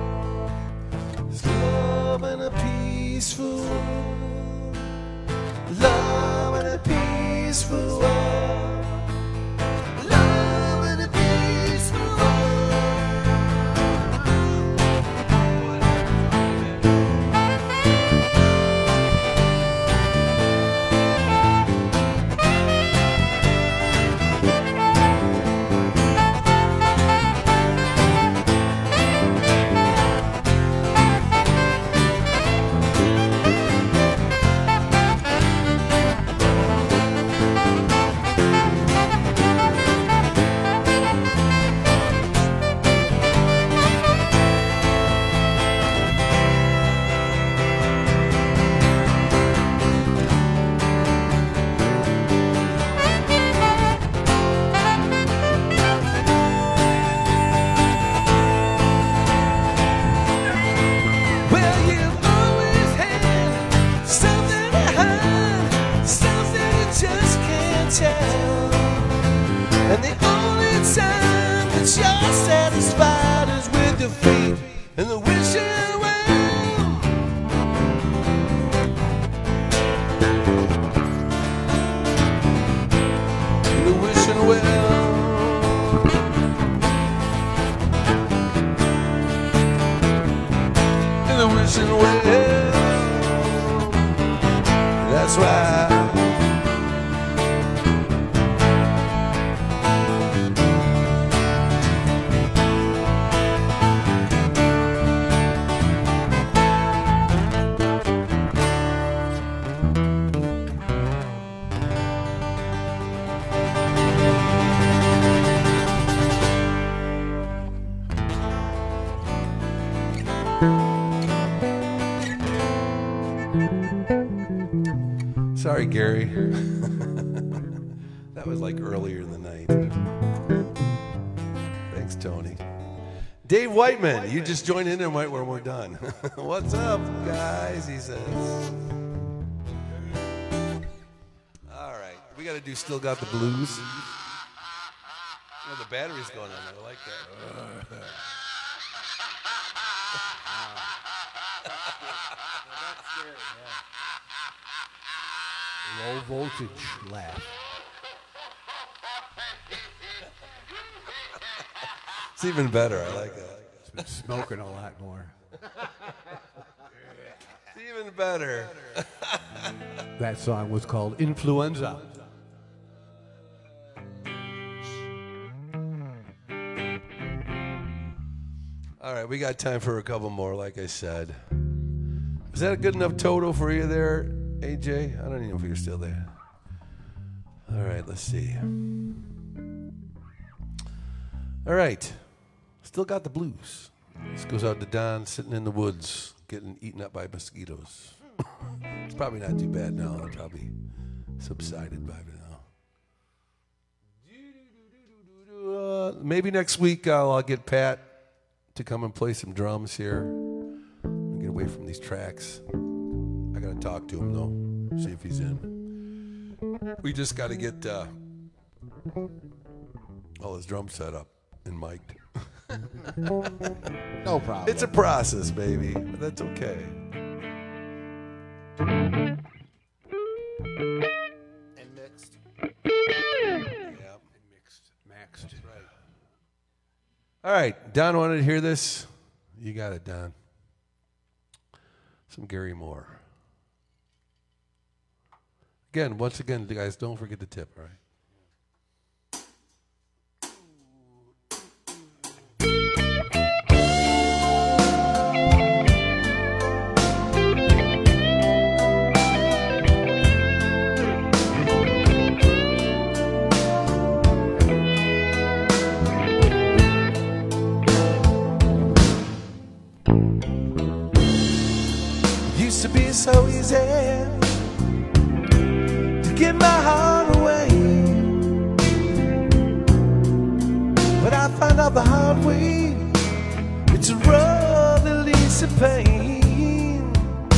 There's love in a peaceful world. love and a peaceful world. Love and a peaceful world. And the only time that you're satisfied is with your feet and the wishing well. And the wishing well. And the wishing well. That's right.
Sorry, Gary. That was like earlier in the night. Thanks, Tony. Dave Whiteman, you just joined in there right when we're done. What's up, guys? He says. All right, we got to do Still Got the Blues. Oh, the battery's going on there. I like that.
Low voltage laugh.
It's even better. I like that.
It's been smoking a lot more.
It's even better.
That song was called Influenza.
All right, we got time for a couple more, like I said. Is that a good enough total for you there, A J? I don't even know if you're still there. All right, let's see. All right. Still Got the Blues. This goes out to Don sitting in the woods getting eaten up by mosquitoes. It's probably not too bad now. They're probably subsided by now. Uh, maybe next week I'll, I'll get Pat to come and play some drums here. Get away from these tracks. I got to talk to him, though. See if he's in. We just got to get uh, all his drums set up and mic'd.
No problem.
It's a process, baby, but that's okay.
And mixed.
Yeah.
Mixed, maxed.
Right. All right, Don wanted to hear this. You got it, Don. Some Gary Moore. Again, once again, guys, don't forget the tip, all right?
Used to be so easy to give my heart away, but I found out the hard way. It's a road that leads to pain.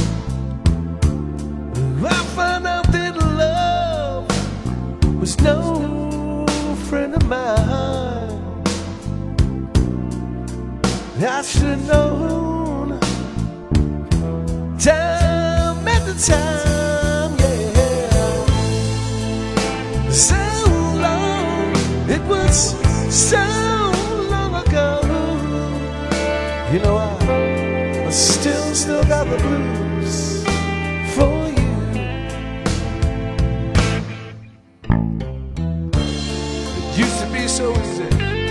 I found out that love was no friend of mine. I should have known time at the time, yeah. still got the blues for you. It used to be so easy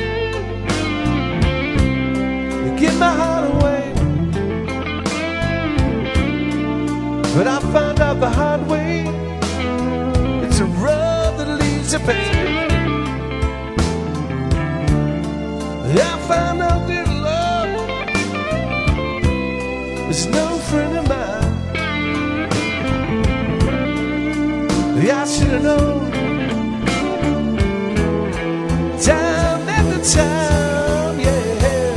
to give my heart away, but I found out the hard way. It's a road that leads to pain. I found out that love is no friend of mine. I should have known time after time, yeah.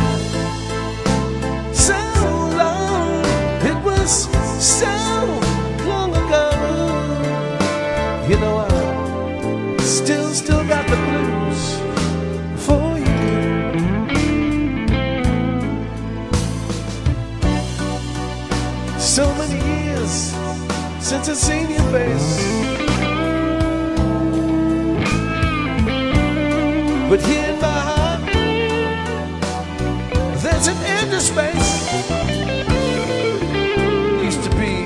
So long, it was so long ago. You know, I still, still got the blues for you. So many years since I've seen your face, but here in my heart there's an empty space. Used to be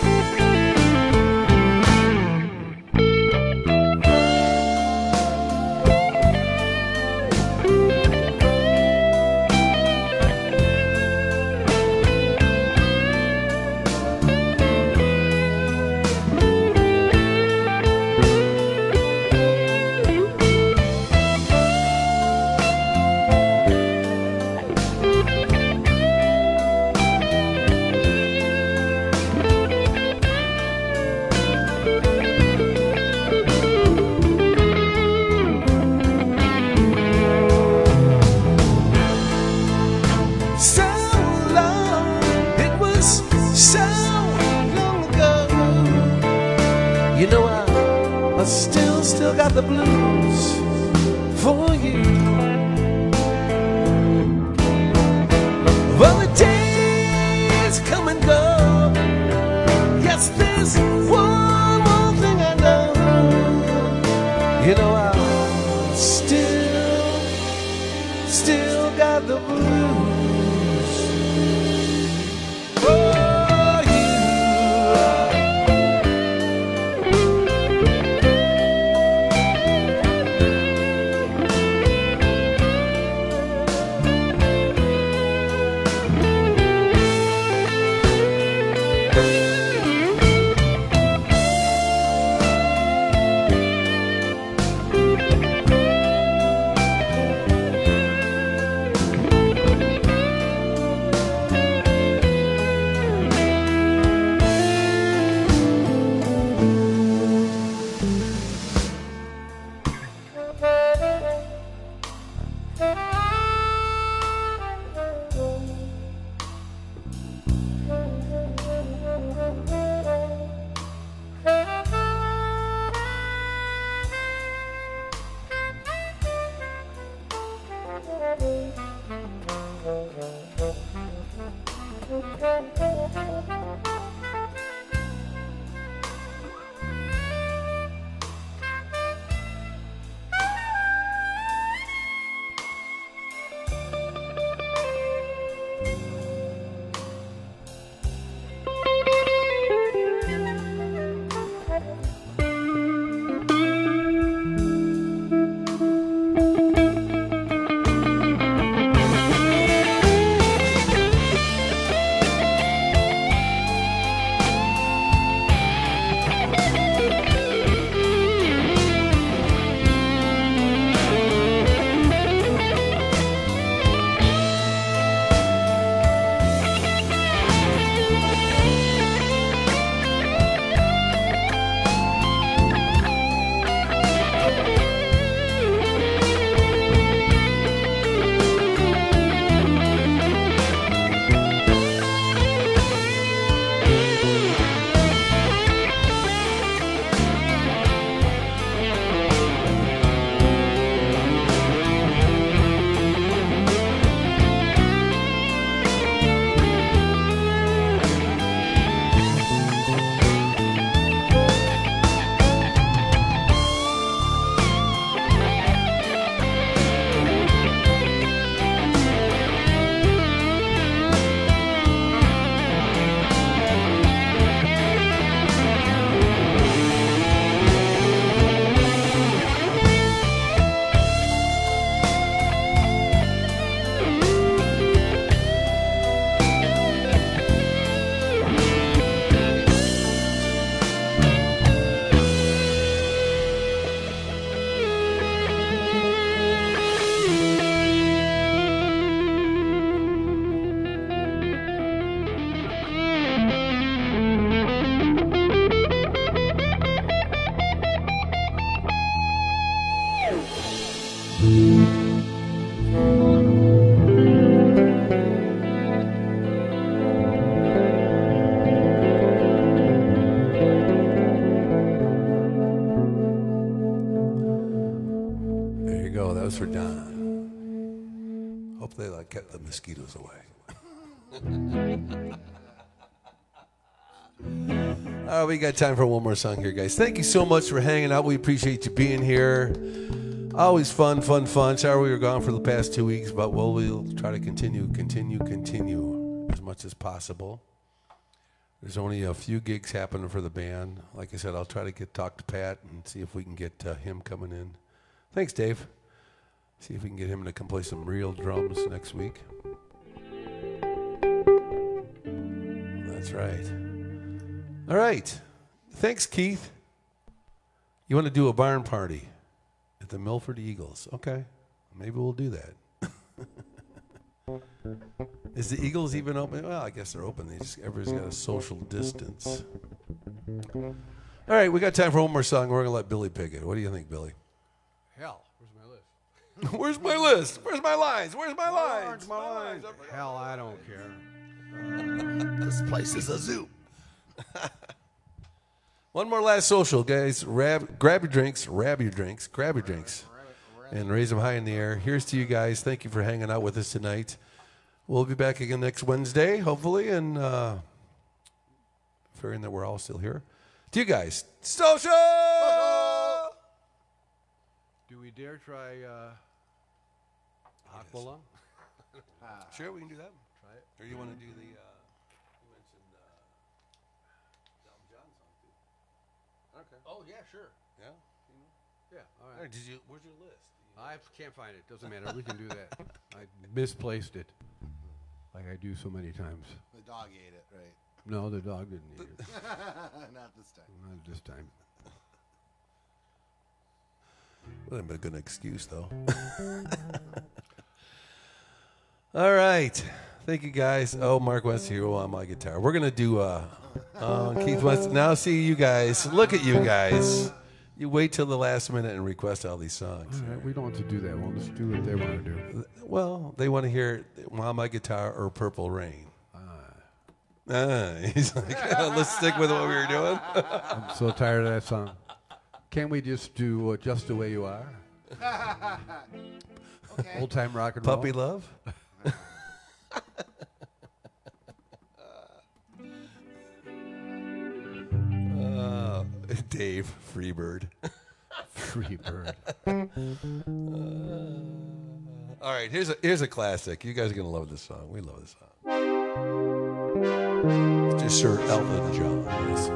still, still got the blues for you. Well, the days come and go. Yes, there's one more thing I know. You know, I still, still got the blues for
one's for Don. Hope they like kept the mosquitoes away. All right, we got time for one more song here, guys. Thank you so much for hanging out. We appreciate you being here. Always fun, fun, fun. Sorry we were gone for the past two weeks, but we'll, we'll try to continue, continue, continue as much as possible. There's only a few gigs happening for the band. Like I said, I'll try to get talk to Pat and see if we can get uh, him coming in. Thanks, Dave. See if we can get him to come play some real drums next week. That's right. All right. Thanks, Keith. You want to do a barn party at the Milford Eagles? Okay. Maybe we'll do that. Is the Eagles even open? Well, I guess they're open. They just everybody's got a social distance. All right, we got time for one more song. We're gonna let Billy pick it. What do you think, Billy?
Hell, where's my list?
Where's my list? Where's my lines? Where's my lines?
My lines. Hell, I don't care.
This place is a zoo.
One more last social, guys. Rab, grab your drinks, rab your drinks, grab your drinks, and raise them high in the air. Here's to you guys. Thank you for hanging out with us tonight. We'll be back again next Wednesday, hopefully, and uh, figuring that we're all still here. To you guys, social!
Do we dare try uh, Aquila?
Sure, we can do that.
Try it.
Or you want to do the, uh, you mentioned uh, Elton John song, too. Okay.
Oh, yeah, sure.
Yeah?
Yeah, all
All
right.
right, did you, where's your list?
I can't find it. Doesn't matter. We can do that. I misplaced it, like I do so many times.
The dog ate it, right?
No, the dog didn't eat it.
Not this time.
Not this time.
Well, that'd be a good excuse, though. All right. Thank you, guys. Oh, Mark wants to hear on my guitar. We're going to do, uh, uh, Keith wants to, now see you guys. Look at you guys. You wait till the last minute and request all these songs.
All right, we don't have to do that. We'll just do what they want to do.
Well, they want to hear On My Guitar or Purple Rain. Ah, he's like, let's stick with what we were doing.
I'm so tired of that song. Can't we just do uh, Just the Way You Are?
Okay.
Old time rock and roll.
Puppy Love? uh, Dave Freebird.
Free bird.
All right, here's a here's a classic. You guys are gonna love this song. We love this song. It's just Sir Elton John. Yes.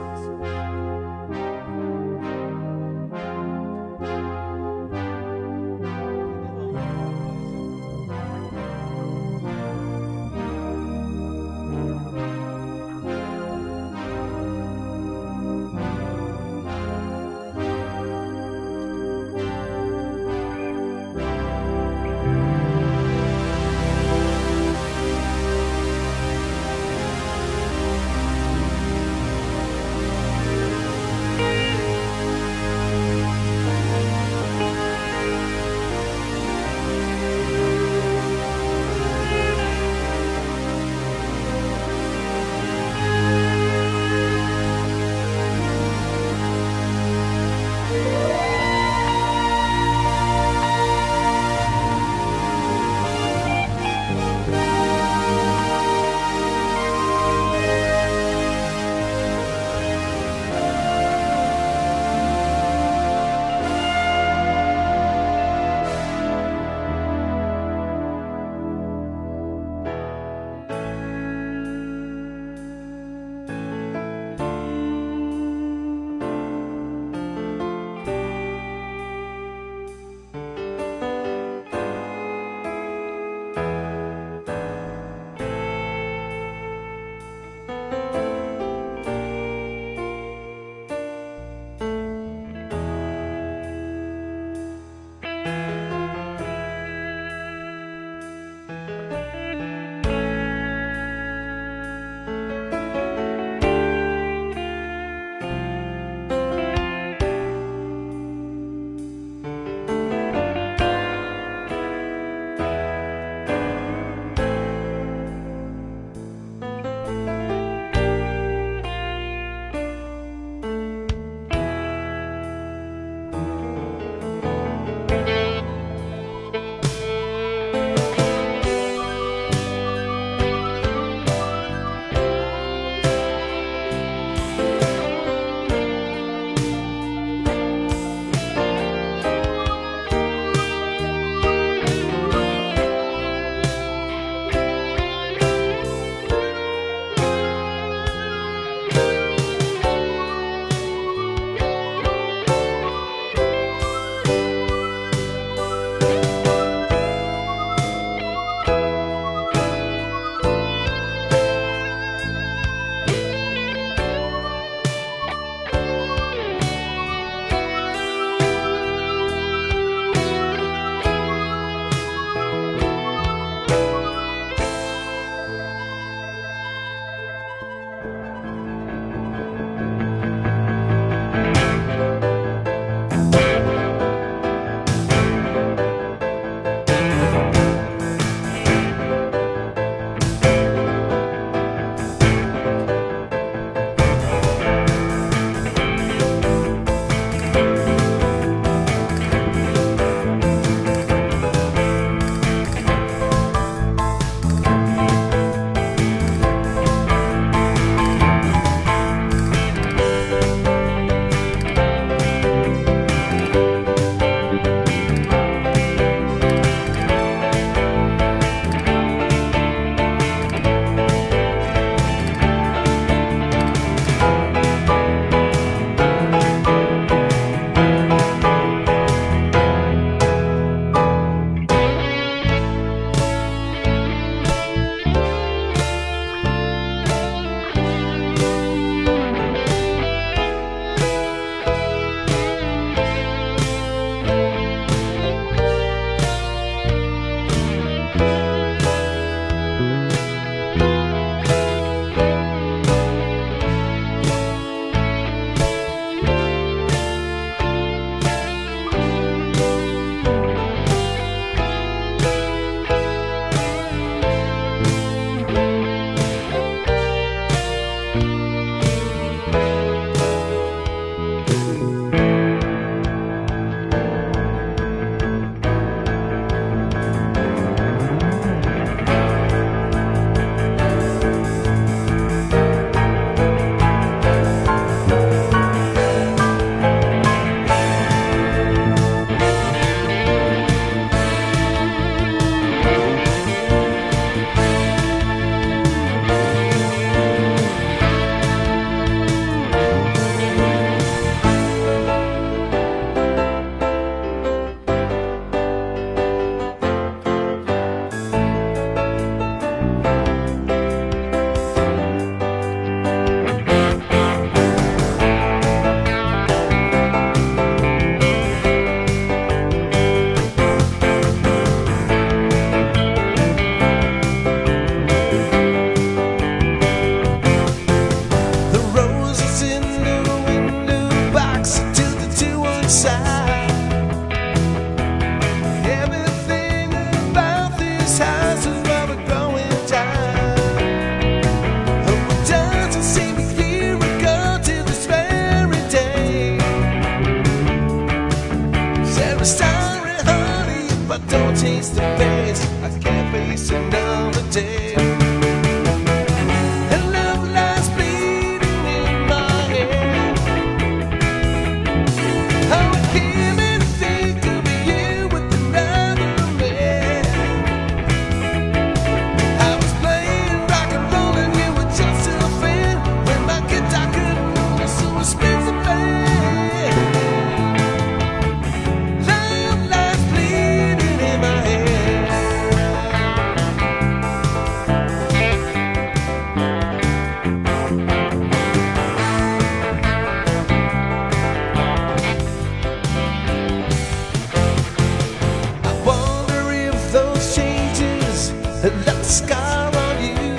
that left a scar on you.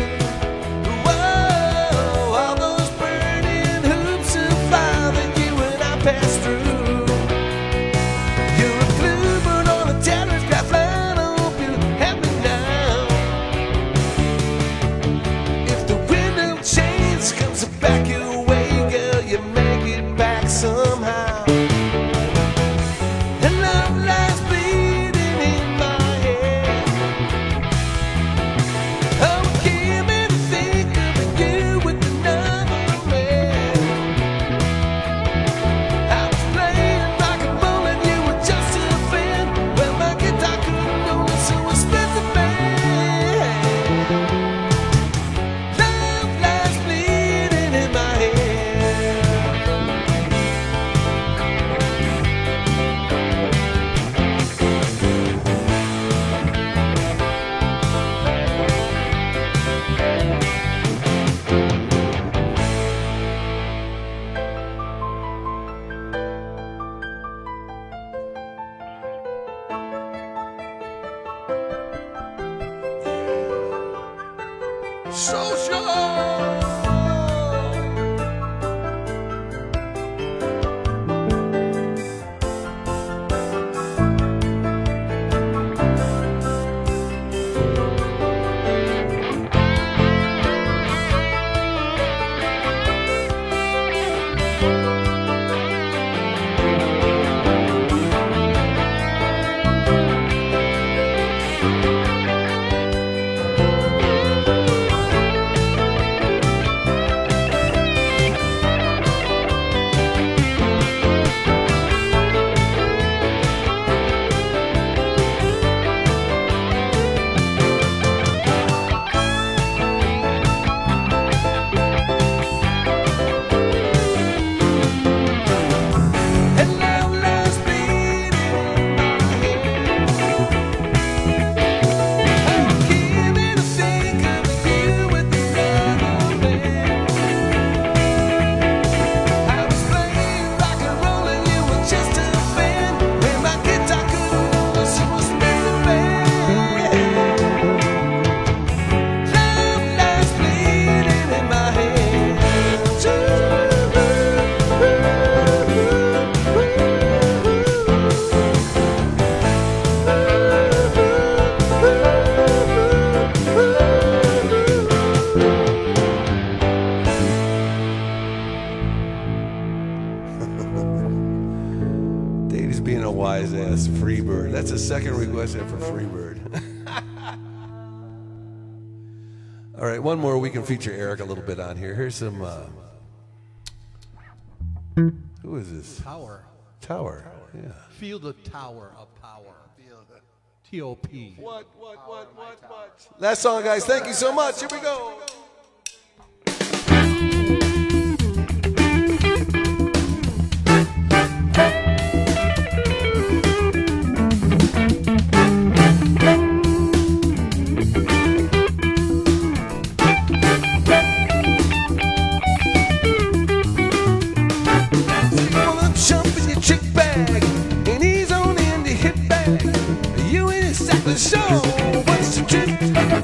Whoa, all those burning hoops of fire that you and I passed through. You're a bluebird on a telegraph line. I hope you have me now. If the wind of change comes back your way, girl, you make it back somehow. And love lies bleeding in my head. Oh, give me to think of you with another man. I was playing rock and roll and you were just a fan. Well, my guitar couldn't hold it, so I split the band. Love lies bleeding in my head. And love lies bleeding in my head. Oh, give me to think of you with another man. I was playing rock and roll and you were just a fan. When my guitar couldn't hold it, so I split the band. Love lies bleeding in my head.
Dave's being a wise ass Freebird. That's a second request for Freebird. All right, one more. We can feature Eric a little bit on here. Here's some. Uh, who is this?
Tower.
Tower. Yeah.
Feel the tower of power. T O P.
What, what, what, what, what? Last song, guys. Thank you so much. Here we go.
You wanna jump in your chick bag, and he's on in the hip bag. You ain't exactly sure what's the trick.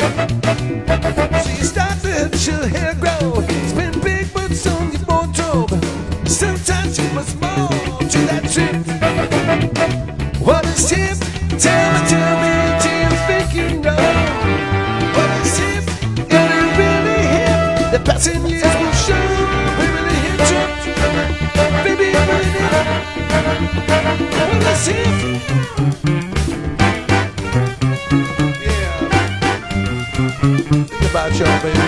So you start to let your hair grow, spin big boots on your wardrobe. Sometimes you must more to that trip. What is hip? Tell me, tell me, do you think you know? What is hip? Is it really hip? The passing years will show. We really hit trip. Baby, really did. What is hip? Yeah. Think about y'all, baby.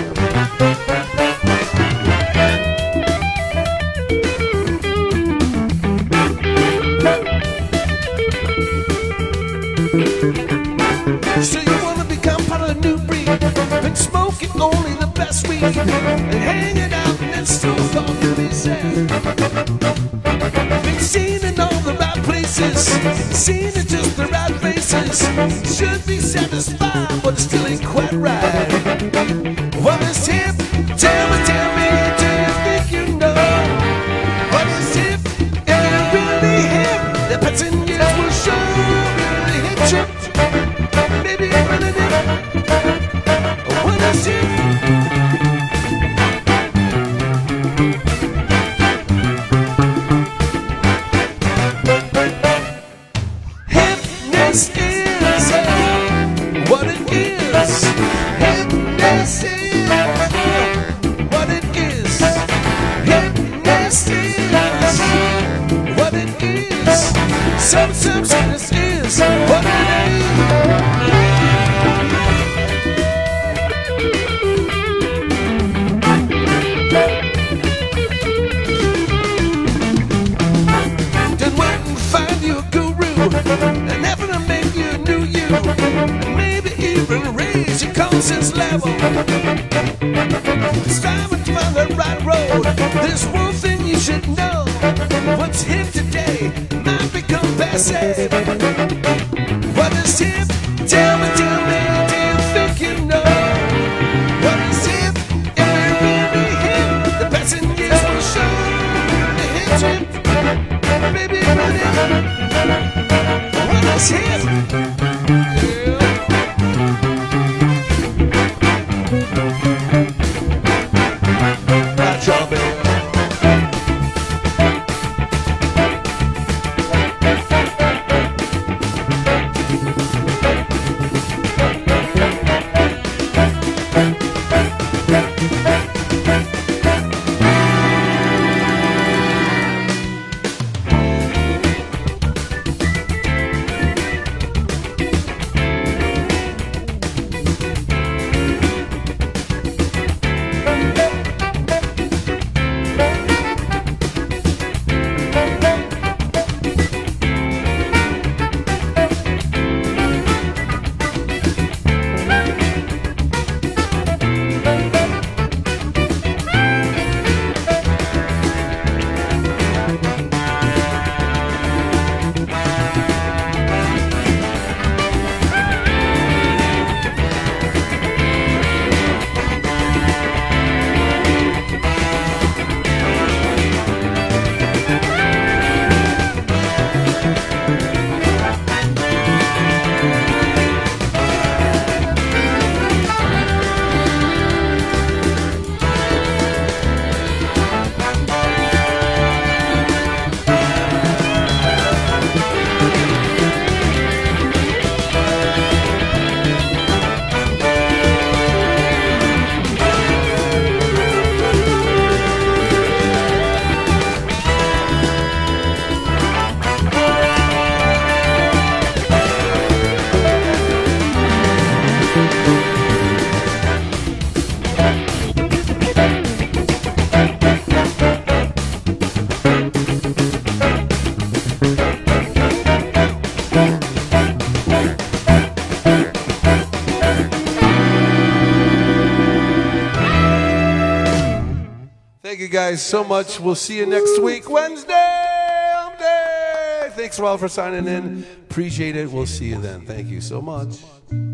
So you wanna become part of the new breed? Been smoking only the best weed and hanging out and still talking me sad. Been seen in all the right places, seen in just the right faces. Should be satisfied, but it still ain't quite right. What is hip? Tell me, tell me, do you think you know? What is hip? Is it really hip? The passing years will show. Really hit you. Maybe you really did. Happiness is what it is. Happiness is what it is. Happiness is what it is. Sometimes happiness is what it is. Then went and find you a guru, and never to make you new you, and maybe even raise your conscience level. Striving to find the right road. There's one thing you should know: what's hip today might become passe. What is hip? Tell me, tell me, do you think you know? What is hip? If it really hip, the passing years will show. The hip's hip, baby, baby. What is hip? Not your baby.
Thank you guys so much. We'll see you next week, Wednesday. Hump Day. Thanks, Rob, for signing in. Appreciate it. We'll see you then. Thank you so much.